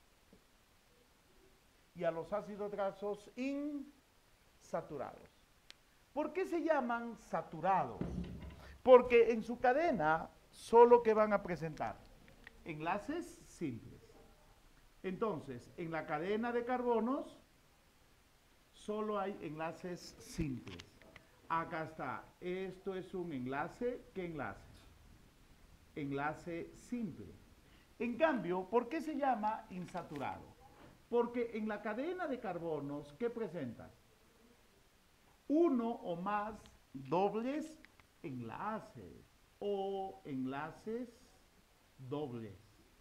y a los ácidos grasos insaturados. ¿Por qué se llaman saturados? Porque en su cadena solo que van a presentar enlaces simples. Entonces, en la cadena de carbonos solo hay enlaces simples. Acá está, esto es un enlace, ¿qué enlace? Enlace simple. En cambio, ¿por qué se llama insaturado? Porque en la cadena de carbonos, ¿qué presenta? Uno o más dobles enlaces o enlaces dobles.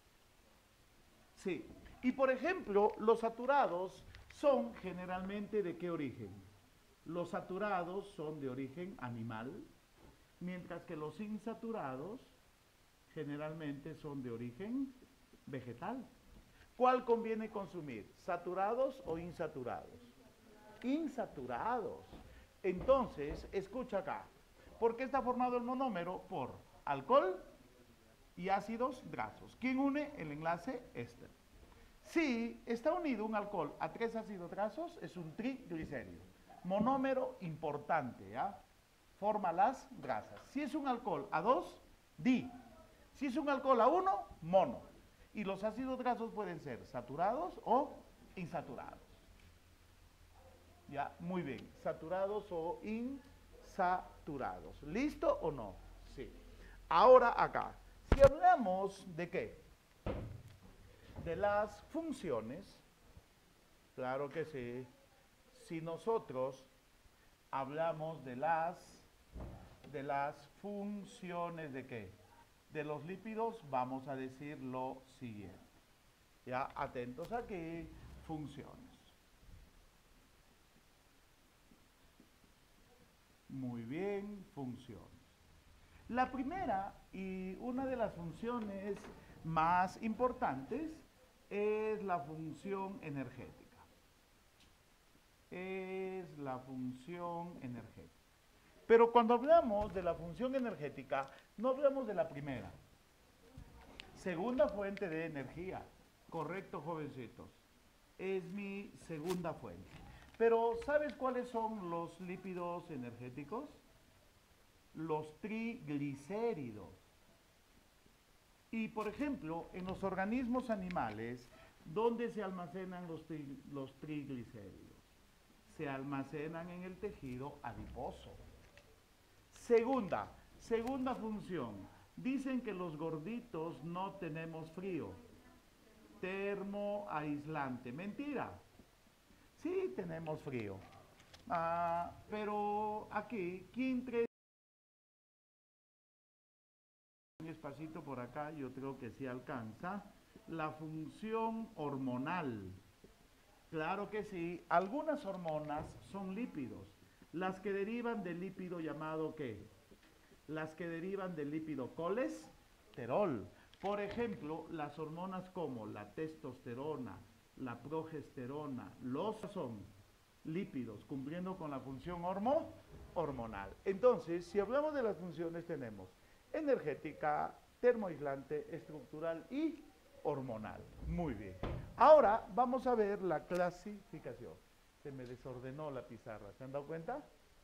Sí. Y por ejemplo, los saturados son generalmente ¿de qué origen? Los saturados son de origen animal, mientras que los insaturados generalmente son de origen vegetal. ¿Cuál conviene consumir? ¿Saturados o insaturados? Insaturados. Entonces, escucha acá. ¿Por qué está formado el monómero? Por alcohol y ácidos grasos. ¿Quién une el enlace? Éster. Si está unido un alcohol a tres ácidos grasos, es un triglicérido. Monómero importante, ¿ya? Forma las grasas. Si es un alcohol a dos, di. Si es un alcohol a uno, mono. Y los ácidos grasos pueden ser saturados o insaturados. Ya, muy bien. Saturados o insaturados. ¿Listo o no? Sí. Ahora acá. Si hablamos de qué? De las funciones. Claro que sí. Si nosotros hablamos de las, de las funciones de qué? De los lípidos, vamos a decir lo siguiente. Ya, atentos aquí, funciones. Muy bien, funciones. La primera y una de las funciones más importantes es la función energética. Es la función energética. Pero cuando hablamos de la función energética, no hablamos de la primera. Segunda fuente de energía. Correcto, jovencitos. Es mi segunda fuente. Pero, ¿sabes cuáles son los lípidos energéticos? Los triglicéridos. Y, por ejemplo, en los organismos animales, ¿dónde se almacenan los, tri los triglicéridos? Se almacenan en el tejido adiposo. Segunda, segunda función. Dicen que los gorditos no tenemos frío. Termoaislante. Mentira. Sí tenemos frío. Ah, pero aquí, ¿quién cree? Un espacito por acá, yo creo que sí alcanza. La función hormonal. Claro que sí. Algunas hormonas son lípidos. Las que derivan del lípido llamado ¿qué? Las que derivan del lípido colesterol. Por ejemplo, las hormonas como la testosterona, la progesterona, los son lípidos, cumpliendo con la función hormo, hormonal. Entonces, si hablamos de las funciones, tenemos energética, termoaislante, estructural y hormonal. Muy bien. Ahora vamos a ver la clasificación. Se me desordenó la pizarra. ¿Se han dado cuenta?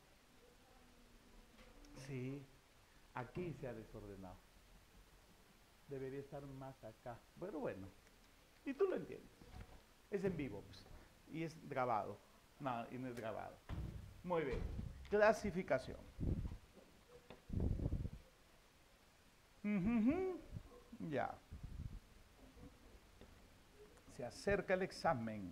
Sí, aquí se ha desordenado. Debería estar más acá. Pero bueno, y tú lo entiendes. Es en vivo, pues, y es grabado. No, y no es grabado. Muy bien. Clasificación. Uh-huh. Ya. Se acerca el examen.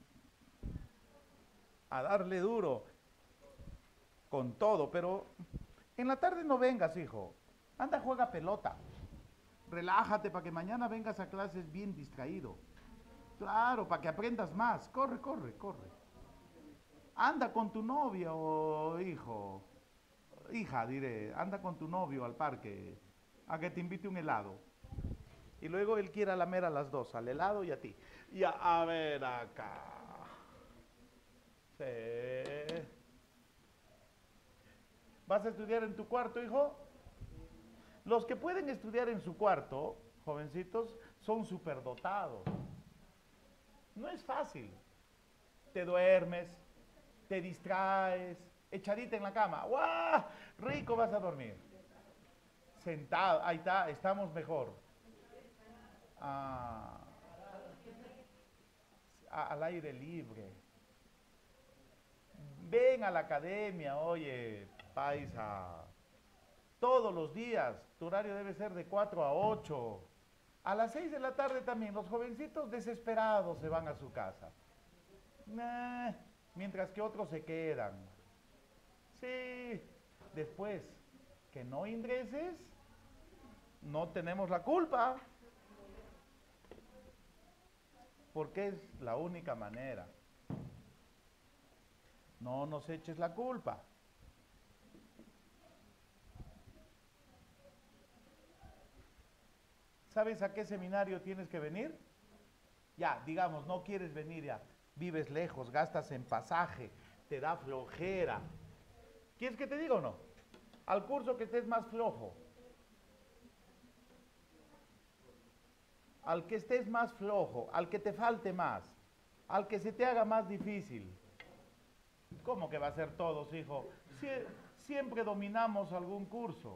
A darle duro. Con todo, pero en la tarde no vengas, hijo. Anda, juega pelota. Relájate para que mañana vengas a clases bien distraído. Claro, para que aprendas más. Corre, corre, corre. Anda con tu novia o hijo. Hija, diré, anda con tu novio al parque a que te invite un helado. Y luego él quiere lamer a las dos, al helado y a ti. Y a, a ver acá. Sí. ¿Vas a estudiar en tu cuarto, hijo? Los que pueden estudiar en su cuarto, jovencitos, son superdotados. No es fácil. Te duermes, te distraes, echadita en la cama. ¡Guau! Rico vas a dormir. Sentado, ahí está, estamos mejor. Ah, al aire libre. Ven a la academia, oye, paisa. Todos los días, tu horario debe ser de cuatro a ocho. A las seis de la tarde también, los jovencitos desesperados se van a su casa. Nah, mientras que otros se quedan. Sí, después que no ingreses, no tenemos la culpa. Porque es la única manera. No nos eches la culpa. ¿Sabes a qué seminario tienes que venir? Ya, digamos, no quieres venir ya. Vives lejos, gastas en pasaje, te da flojera. ¿Quieres que te diga o no? Al curso que estés más flojo. Al que estés más flojo, al que te falte más, al que se te haga más difícil. ¿Cómo que va a ser todos, hijo? Sie- siempre dominamos algún curso.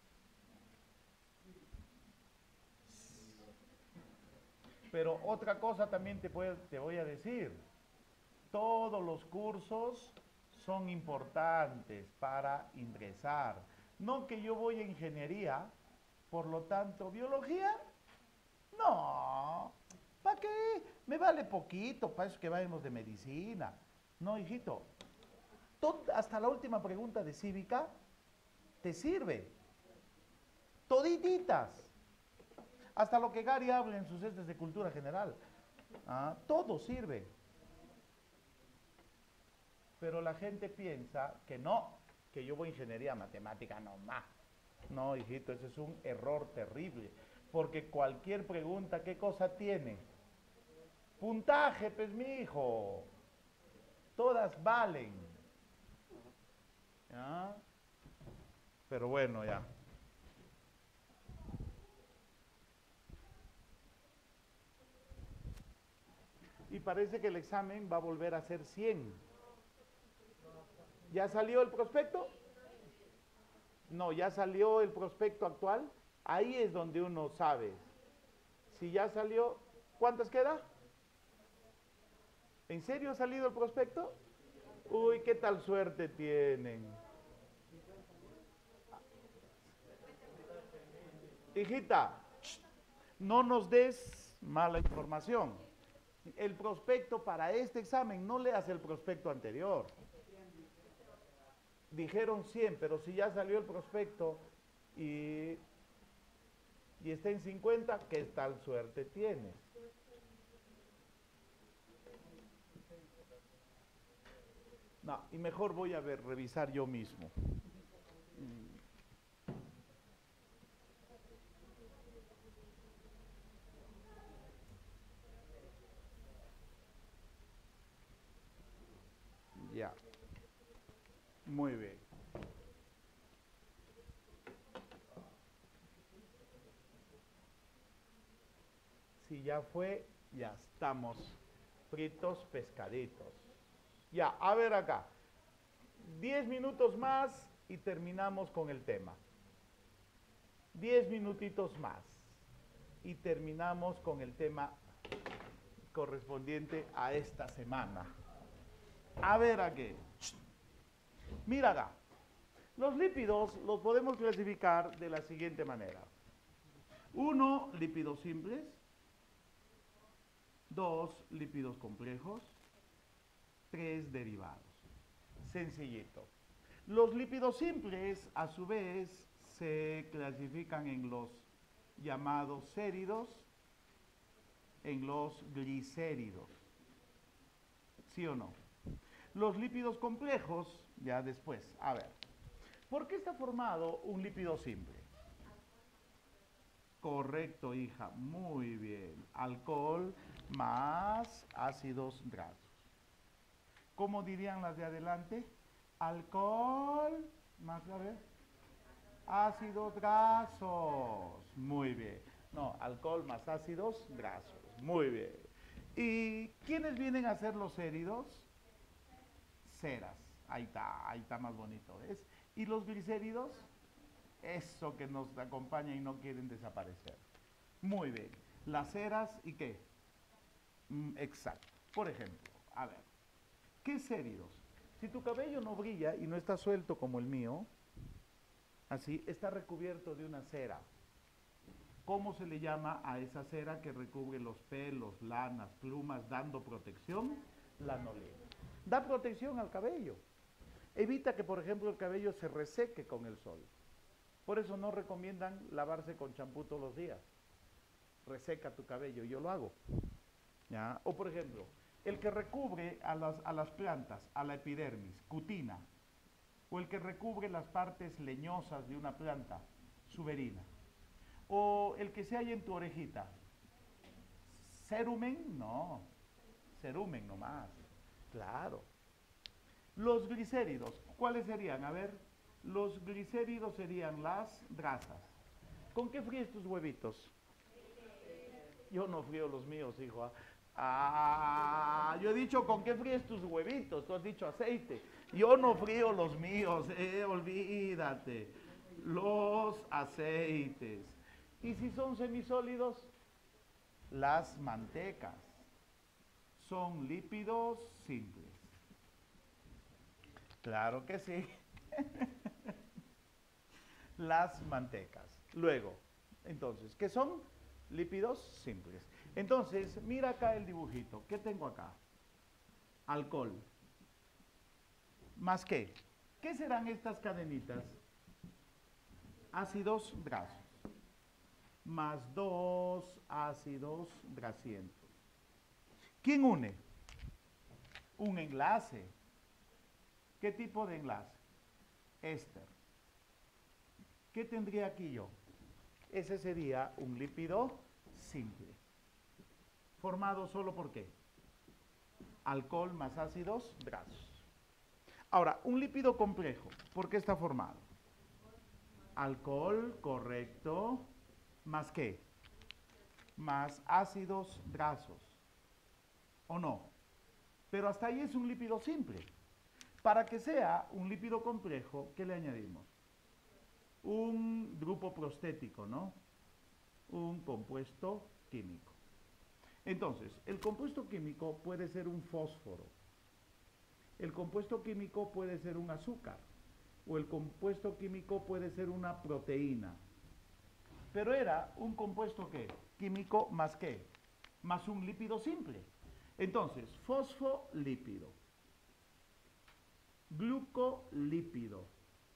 Pero otra cosa también te, puede, te voy a decir. Todos los cursos son importantes para ingresar. No que yo voy a ingeniería, por lo tanto, biología, no. ¿Para qué? Me vale poquito, para eso que vayamos de medicina. No, hijito. Todo, hasta la última pregunta de cívica te sirve. Todititas. Hasta lo que Gary habla en sus estes de cultura general. ¿Ah? Todo sirve. Pero la gente piensa que no, que yo voy a ingeniería matemática nomás. No, hijito, ese es un error terrible. Porque cualquier pregunta, ¿qué cosa tiene? Puntaje, pues, mi hijo. Todas valen. ¿Ya? Pero bueno, ya. Y parece que el examen va a volver a ser cien. ¿Ya salió el prospecto? No, ya salió el prospecto actual. Ahí es donde uno sabe. Si ya salió, ¿cuántas queda? ¿En serio ha salido el prospecto? Uy, qué tal suerte tienen. Hijita, no nos des mala información. El prospecto para este examen, no leas el prospecto anterior. Dijeron cien, pero si ya salió el prospecto y, y está en cincuenta, ¿qué tal suerte tienes? No, y mejor voy a ver, revisar yo mismo. Ya. Muy bien. Si ya fue, ya estamos fritos pescaditos. Ya, a ver acá. Diez minutos más y terminamos con el tema. Diez minutitos más y terminamos con el tema correspondiente a esta semana. A ver aquí. Mira acá. Los lípidos los podemos clasificar de la siguiente manera. Uno, lípidos simples. Dos, lípidos complejos. Tres, derivados. Sencillito. Los lípidos simples, a su vez, se clasifican en los llamados séridos, en los glicéridos. ¿Sí o no? Los lípidos complejos, ya después. A ver, ¿por qué está formado un lípido simple? Correcto, hija. Muy bien. Alcohol más ácidos grasos. ¿Cómo dirían las de adelante? Alcohol más, a ver, ácidos grasos. Muy bien. No, alcohol más ácidos grasos. Muy bien. ¿Y quiénes vienen a ser los séridos? Ceras. Ahí está, ahí está más bonito, ¿ves? ¿Y los glicéridos? Eso que nos acompaña y no quieren desaparecer. Muy bien. Las ceras y qué? Mm, exacto. Por ejemplo, a ver, ¿qué séridos? Si tu cabello no brilla y no está suelto como el mío, así, está recubierto de una cera. ¿Cómo se le llama a esa cera que recubre los pelos, lanas, plumas, dando protección? Lanolina. Da protección al cabello. Evita que, por ejemplo, el cabello se reseque con el sol. Por eso no recomiendan lavarse con champú todos los días. Reseca tu cabello, yo lo hago. ¿Ya? O, por ejemplo, el que recubre a las, a las plantas, a la epidermis, cutina. O el que recubre las partes leñosas de una planta, suberina. O el que se halla en tu orejita, cerumen, no, cerumen nomás, claro. Los glicéridos, ¿cuáles serían? A ver, los glicéridos serían las grasas. ¿Con qué fríes tus huevitos? Yo no frío los míos, hijo. Ah, yo he dicho con qué fríes tus huevitos, tú has dicho aceite. Yo no frío los míos, eh, olvídate. Los aceites. ¿Y si son semisólidos? Las mantecas. Son lípidos simples. Claro que sí. Las mantecas. Luego, entonces, ¿qué son? Lípidos simples. Entonces, mira acá el dibujito. ¿Qué tengo acá? Alcohol. ¿Más qué? ¿Qué serán estas cadenitas? Ácidos grasos. Más dos ácidos grasientos. ¿Quién une? Un enlace. ¿Qué tipo de enlace? Éster. ¿Qué tendría aquí yo? Ese sería un lípido simple. ¿Formado solo por qué? Alcohol más ácidos grasos. Ahora, un lípido complejo, ¿por qué está formado? Alcohol, correcto. ¿Más qué? Más ácidos grasos. ¿O no? Pero hasta ahí es un lípido simple. Para que sea un lípido complejo, ¿qué le añadimos? Un grupo prostético, ¿no? Un compuesto químico. Entonces, el compuesto químico puede ser un fósforo. El compuesto químico puede ser un azúcar. O el compuesto químico puede ser una proteína. Pero era un compuesto ¿qué? Químico más qué? Más un lípido simple. Entonces, fosfolípido, glucolípido,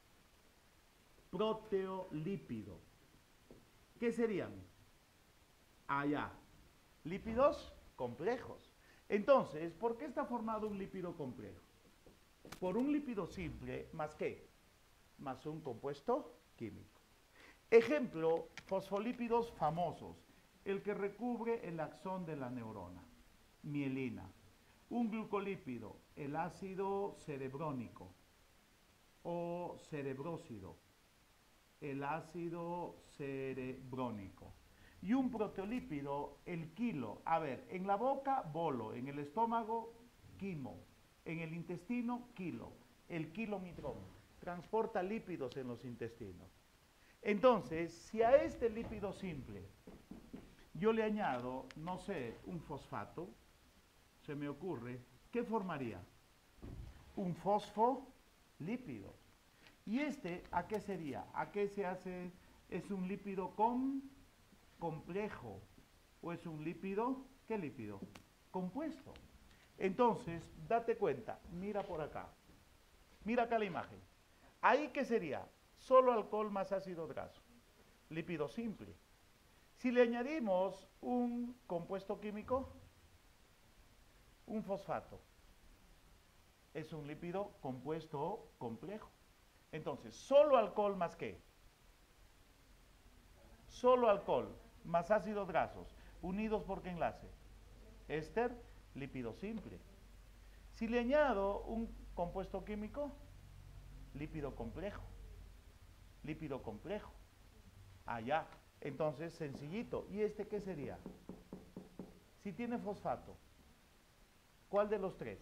proteolípido. ¿Qué serían? Allá, lípidos complejos. Entonces, ¿por qué está formado un lípido complejo? Por un lípido simple, ¿más qué? Más un compuesto químico. Ejemplo, fosfolípidos famosos, el que recubre el axón de la neurona, mielina. Un glucolípido, el ácido cerebrónico o cerebrósido, el ácido cerebrónico. Y un proteolípido, el quilo. A ver, en la boca, bolo, en el estómago, quimo. En el intestino, kilo. El kilomitrón transporta lípidos en los intestinos. Entonces, si a este lípido simple yo le añado, no sé, un fosfato, se me ocurre, ¿qué formaría? Un fosfolípido. ¿Y este a qué sería? ¿A qué se hace? ¿Es un lípido con complejo? ¿O es un lípido? ¿Qué lípido? Compuesto. Entonces, date cuenta, mira por acá. Mira acá la imagen. ¿Ahí qué sería? Solo alcohol más ácido graso. Lípido simple. Si le añadimos un compuesto químico, un fosfato, es un lípido compuesto o complejo. Entonces, solo alcohol más qué? Solo alcohol más ácidos grasos, unidos por qué enlace? Éster, lípido simple. Si le añado un compuesto químico, lípido complejo. Lípido complejo. Allá. Entonces, sencillito. ¿Y este qué sería? Si tiene fosfato, ¿cuál de los tres?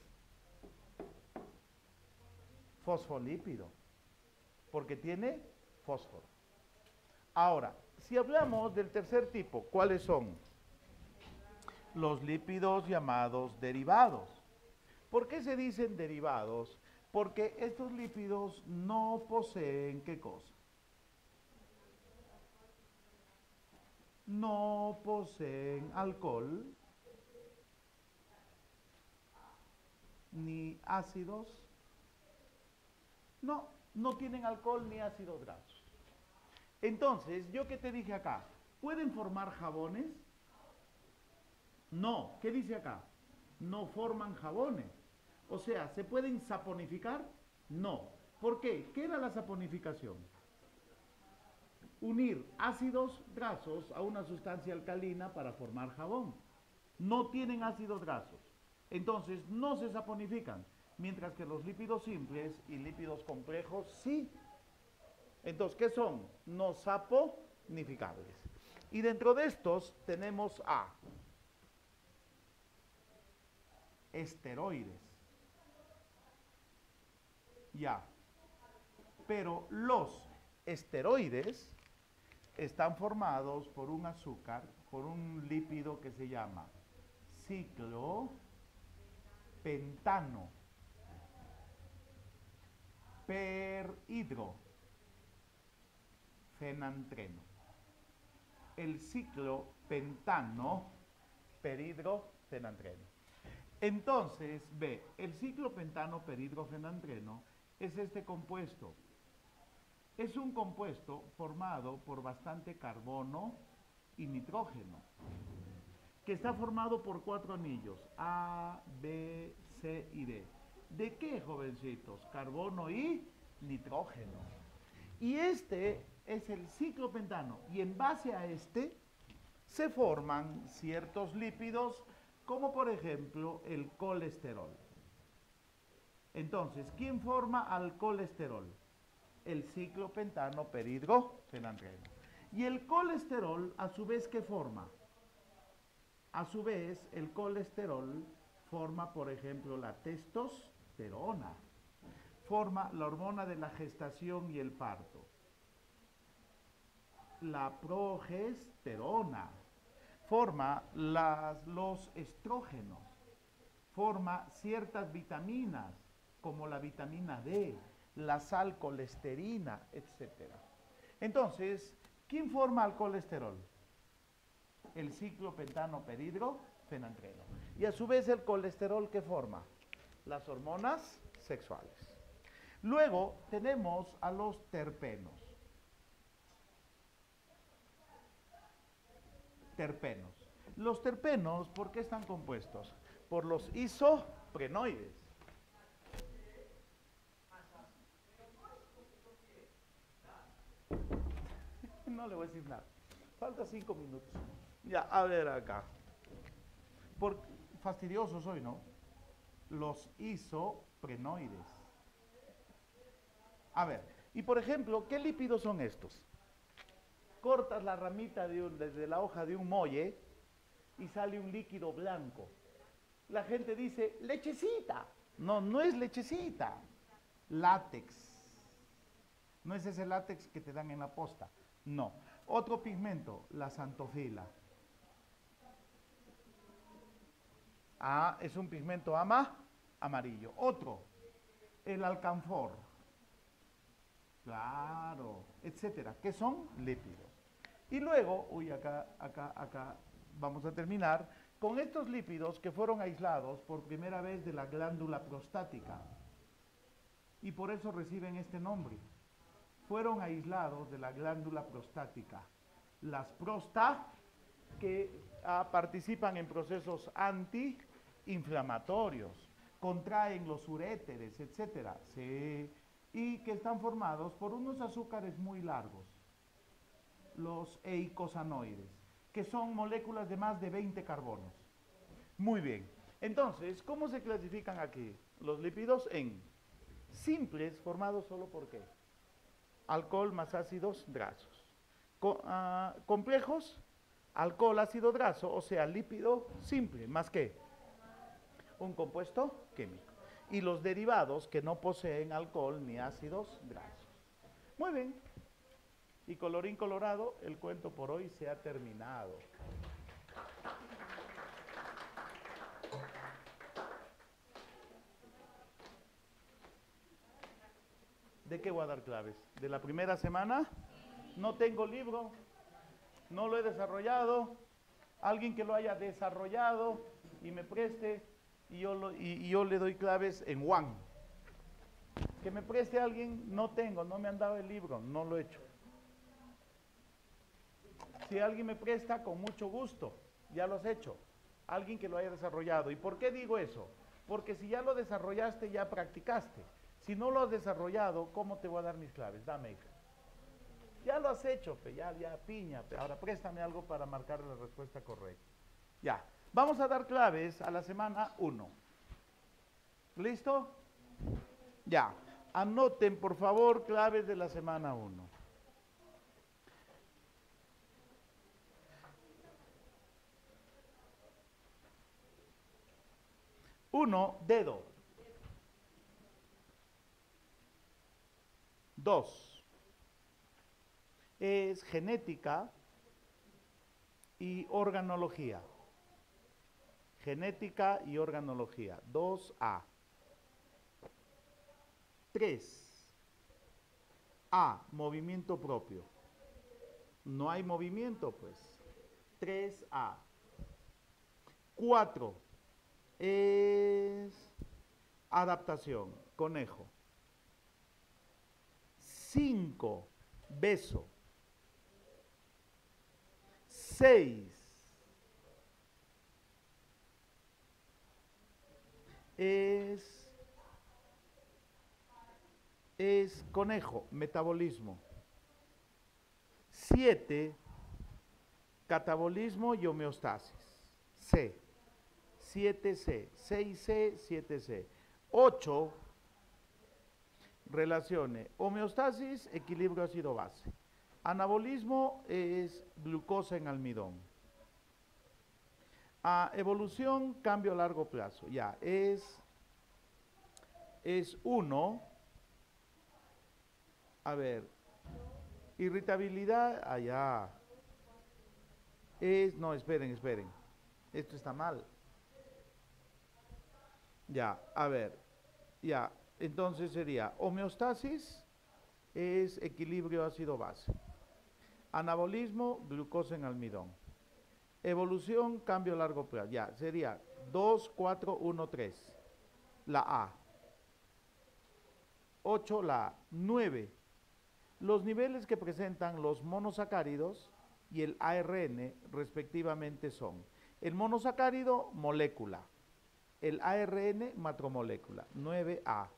Fosfolípido. Porque tiene fósforo. Ahora, si hablamos del tercer tipo, ¿cuáles son? Los lípidos llamados derivados. ¿Por qué se dicen derivados? Porque estos lípidos no poseen, ¿qué cosa? No poseen alcohol, ni ácidos. No, no tienen alcohol ni ácidos grasos. Entonces, ¿yo qué te dije acá? ¿Pueden formar jabones? No. ¿Qué dice acá? No forman jabones. O sea, ¿se pueden saponificar? No. ¿Por qué? ¿Qué era la saponificación? Unir ácidos grasos a una sustancia alcalina para formar jabón. No tienen ácidos grasos. Entonces, no se saponifican. Mientras que los lípidos simples y lípidos complejos, sí. Entonces, ¿qué son? No saponificables. Y dentro de estos tenemos a esteroides. Ya. Pero los esteroides están formados por un azúcar, por un lípido que se llama ciclopentano perhidrofenantreno. El ciclopentano perhidrofenantreno. Entonces, ve, el ciclopentano perhidrofenantreno es este compuesto. Es un compuesto formado por bastante carbono y nitrógeno, que está formado por cuatro anillos, A, B, C y D. ¿De qué, jovencitos? Carbono y nitrógeno. Y este es el ciclopentano, y en base a este se forman ciertos lípidos, como por ejemplo el colesterol. Entonces, ¿quién forma al colesterol? El ciclopentano perhidrofenantreno. Y el colesterol, a su vez, ¿qué forma? A su vez, el colesterol forma, por ejemplo, la testosterona. Forma la hormona de la gestación y el parto. La progesterona. Forma las, los estrógenos. Forma ciertas vitaminas, como la vitamina D, la sal colesterina, etcétera. Entonces, ¿quién forma el colesterol? El ciclopentano perhidrofenantreno. Y a su vez el colesterol, ¿qué forma? Las hormonas sexuales. Luego tenemos a los terpenos. Terpenos. Los terpenos, ¿por qué están compuestos? Por los isoprenoides. No le voy a decir nada. Falta cinco minutos. Ya, a ver acá. Por, fastidioso soy, ¿no? Los isoprenoides. A ver, y por ejemplo, ¿qué lípidos son estos? Cortas la ramita de un, desde la hoja de un molle y sale un líquido blanco. La gente dice, lechecita. No, no es lechecita. Látex. No es ese látex que te dan en la posta. No. Otro pigmento, la xantofila. Ah, es un pigmento ama, amarillo. Otro, el alcanfor. Claro, etcétera. ¿Qué son? Lípidos. Y luego, uy, acá, acá, acá, vamos a terminar con estos lípidos que fueron aislados por primera vez de la glándula prostática. Y por eso reciben este nombre. Fueron aislados de la glándula prostática. Las prosta que ah, participan en procesos antiinflamatorios, contraen los uréteres, etcétera. Sí. Y que están formados por unos azúcares muy largos, los eicosanoides, que son moléculas de más de veinte carbonos. Muy bien. Entonces, ¿cómo se clasifican aquí los lípidos? En simples, formados solo por ¿qué? Alcohol más ácidos grasos. Co uh, complejos, alcohol, ácido graso, o sea, lípido simple, más que un compuesto químico. Y los derivados que no poseen alcohol ni ácidos grasos. Muy bien. Y colorín colorado, el cuento por hoy se ha terminado. ¿De qué voy a dar claves? ¿De la primera semana? No tengo libro, no lo he desarrollado. Alguien que lo haya desarrollado y me preste, y yo, lo, y, y yo le doy claves en One. Que me preste a alguien, no tengo, no me han dado el libro, no lo he hecho. Si alguien me presta, con mucho gusto, ya lo has hecho. Alguien que lo haya desarrollado. ¿Y por qué digo eso? Porque si ya lo desarrollaste, ya practicaste. Si no lo has desarrollado, ¿cómo te voy a dar mis claves? Dame, hija. Ya lo has hecho, pe, ya, ya, piña. Pe. Ahora préstame algo para marcar la respuesta correcta. Ya. Vamos a dar claves a la semana uno. ¿Listo? Ya. Anoten, por favor, claves de la semana uno. Uno, dedo. Dos, es genética y organología. Genética y organología. dos A. tres. A, movimiento propio. No hay movimiento, pues. tres A. cuatro. Es adaptación, conejo. cinco, beso. seis, es, es conejo, metabolismo. siete, catabolismo y homeostasis. C. siete C. seis C, siete C. ocho, relaciones. Homeostasis, equilibrio ácido-base. Anabolismo es glucosa en almidón. A evolución, cambio a largo plazo. Ya, es, es uno. A ver, irritabilidad, allá. Es, no, esperen, esperen. Esto está mal. Ya, a ver, ya. Entonces sería homeostasis, es equilibrio ácido-base. Anabolismo, glucosa en almidón. Evolución, cambio a largo plazo. Ya, sería dos, cuatro, uno, tres. La A. ocho, la A. nueve. Los niveles que presentan los monosacáridos y el A R N respectivamente son el monosacárido, molécula. El A R N, macromolécula. nueve A.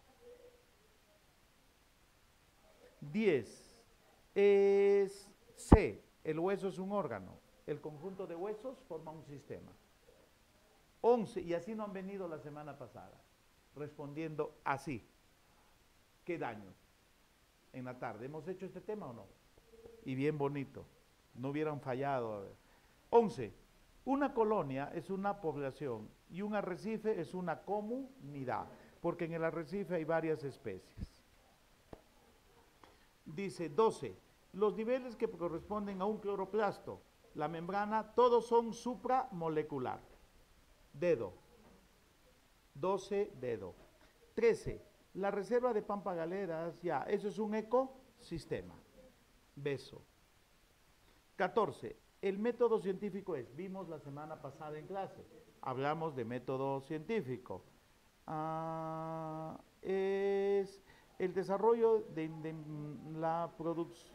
diez. Es C. El hueso es un órgano. El conjunto de huesos forma un sistema. once. Y así no han venido la semana pasada. Respondiendo así. ¿Qué daño? En la tarde. ¿Hemos hecho este tema o no? Y bien bonito. No hubieran fallado. once. Una colonia es una población y un arrecife es una comunidad, porque en el arrecife hay varias especies. Dice doce. Los niveles que corresponden a un cloroplasto, la membrana, todos son supramolecular. Dedo. doce, dedo. trece. La reserva de pampa galeras, ya, eso es un ecosistema. Beso. catorce. El método científico es, vimos la semana pasada en clase, hablamos de método científico. Ah, es el desarrollo de, de la producción.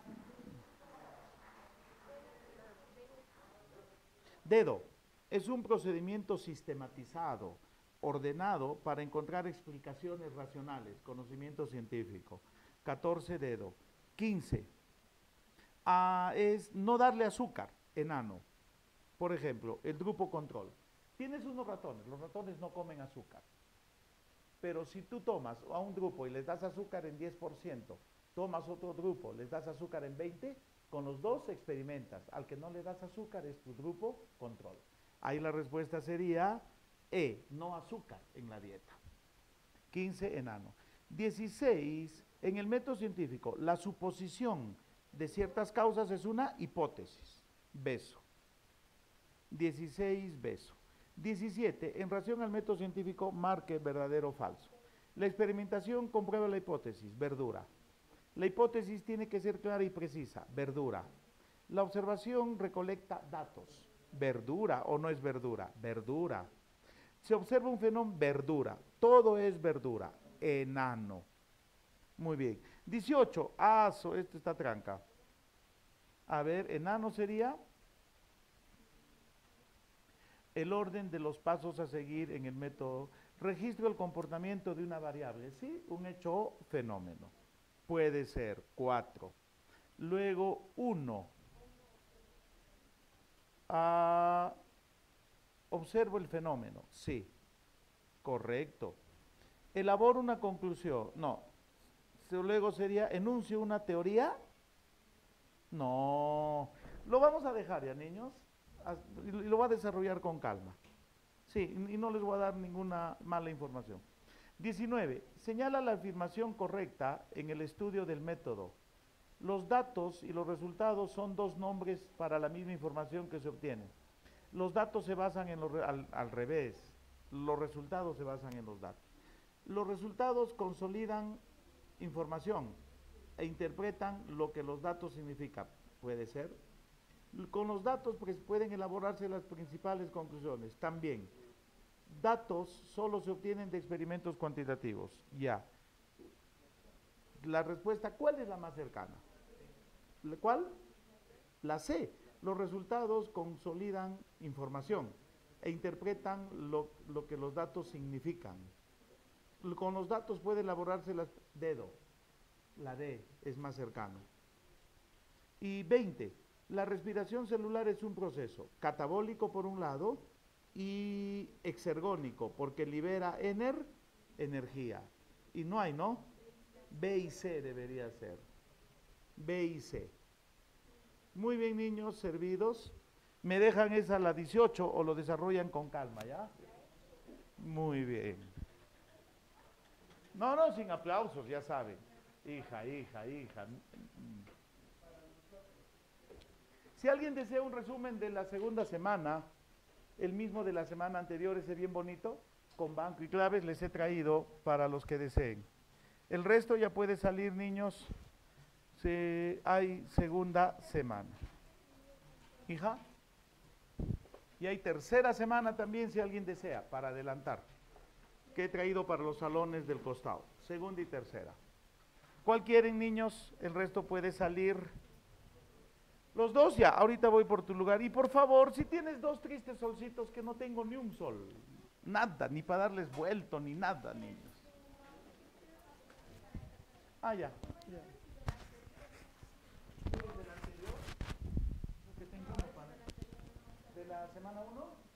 Dedo. Es un procedimiento sistematizado, ordenado para encontrar explicaciones racionales, conocimiento científico. catorce, dedo. quince. Ah, es no darle azúcar, enano. Por ejemplo, el grupo control. Tienes unos ratones, los ratones no comen azúcar. Pero si tú tomas a un grupo y les das azúcar en diez por ciento, tomas otro grupo, les das azúcar en veinte por ciento, con los dos experimentas. Al que no le das azúcar es tu grupo control. Ahí la respuesta sería E, no azúcar en la dieta. quince, enano. dieciséis, en el método científico, la suposición de ciertas causas es una hipótesis. Beso. dieciséis, beso. diecisiete, en relación al método científico, marque verdadero o falso. La experimentación comprueba la hipótesis, verdura. La hipótesis tiene que ser clara y precisa, verdura. La observación recolecta datos, verdura o no es verdura, verdura. Se observa un fenómeno, verdura. Todo es verdura, enano. Muy bien. dieciocho, ah, so, esto está tranca. A ver, enano sería el orden de los pasos a seguir en el método. Registro el comportamiento de una variable, ¿sí? Un hecho o fenómeno. Puede ser cuatro. Luego uno. Ah, observo el fenómeno, sí. Correcto. Elaboro una conclusión, no. Luego sería, enuncio una teoría. No. Lo vamos a dejar ya, niños. Y lo voy a desarrollar con calma. Sí, y no les voy a dar ninguna mala información. diecinueve. Señala la afirmación correcta en el estudio del método. Los datos y los resultados son dos nombres para la misma información que se obtiene. Los datos se basan en los, al, al revés. Los resultados se basan en los datos. Los resultados consolidan información e interpretan lo que los datos significan. Puede ser. Con los datos pues, pueden elaborarse las principales conclusiones. También, datos solo se obtienen de experimentos cuantitativos. Ya. La respuesta, ¿cuál es la más cercana? ¿Cuál? La C. Los resultados consolidan información e interpretan lo, lo que los datos significan. Con los datos puede elaborarse las dedo. La D es más cercano. Y veinte. La respiración celular es un proceso catabólico por un lado y exergónico porque libera ener, energía. Y no hay, ¿no? B y C debería ser. B y C. Muy bien, niños, servidos. ¿Me dejan esa la dieciocho o lo desarrollan con calma, ya? Muy bien. No, no, sin aplausos, ya saben. Hija, hija, hija. Si alguien desea un resumen de la segunda semana, el mismo de la semana anterior, ese bien bonito, con banco y claves, les he traído para los que deseen. El resto ya puede salir, niños. Si hay segunda semana. Hija. Y hay tercera semana también, si alguien desea, para adelantar, que he traído para los salones del costado. Segunda y tercera. ¿Cuál quieren, niños? El resto puede salir. Los dos ya, ahorita voy por tu lugar. Y por favor, si tienes dos tristes solcitos, que no tengo ni un sol, nada, ni para darles vuelto, ni nada, niños. Ah, ya, ya. ¿De la anterior? ¿Lo que tengo para? ¿De la semana uno?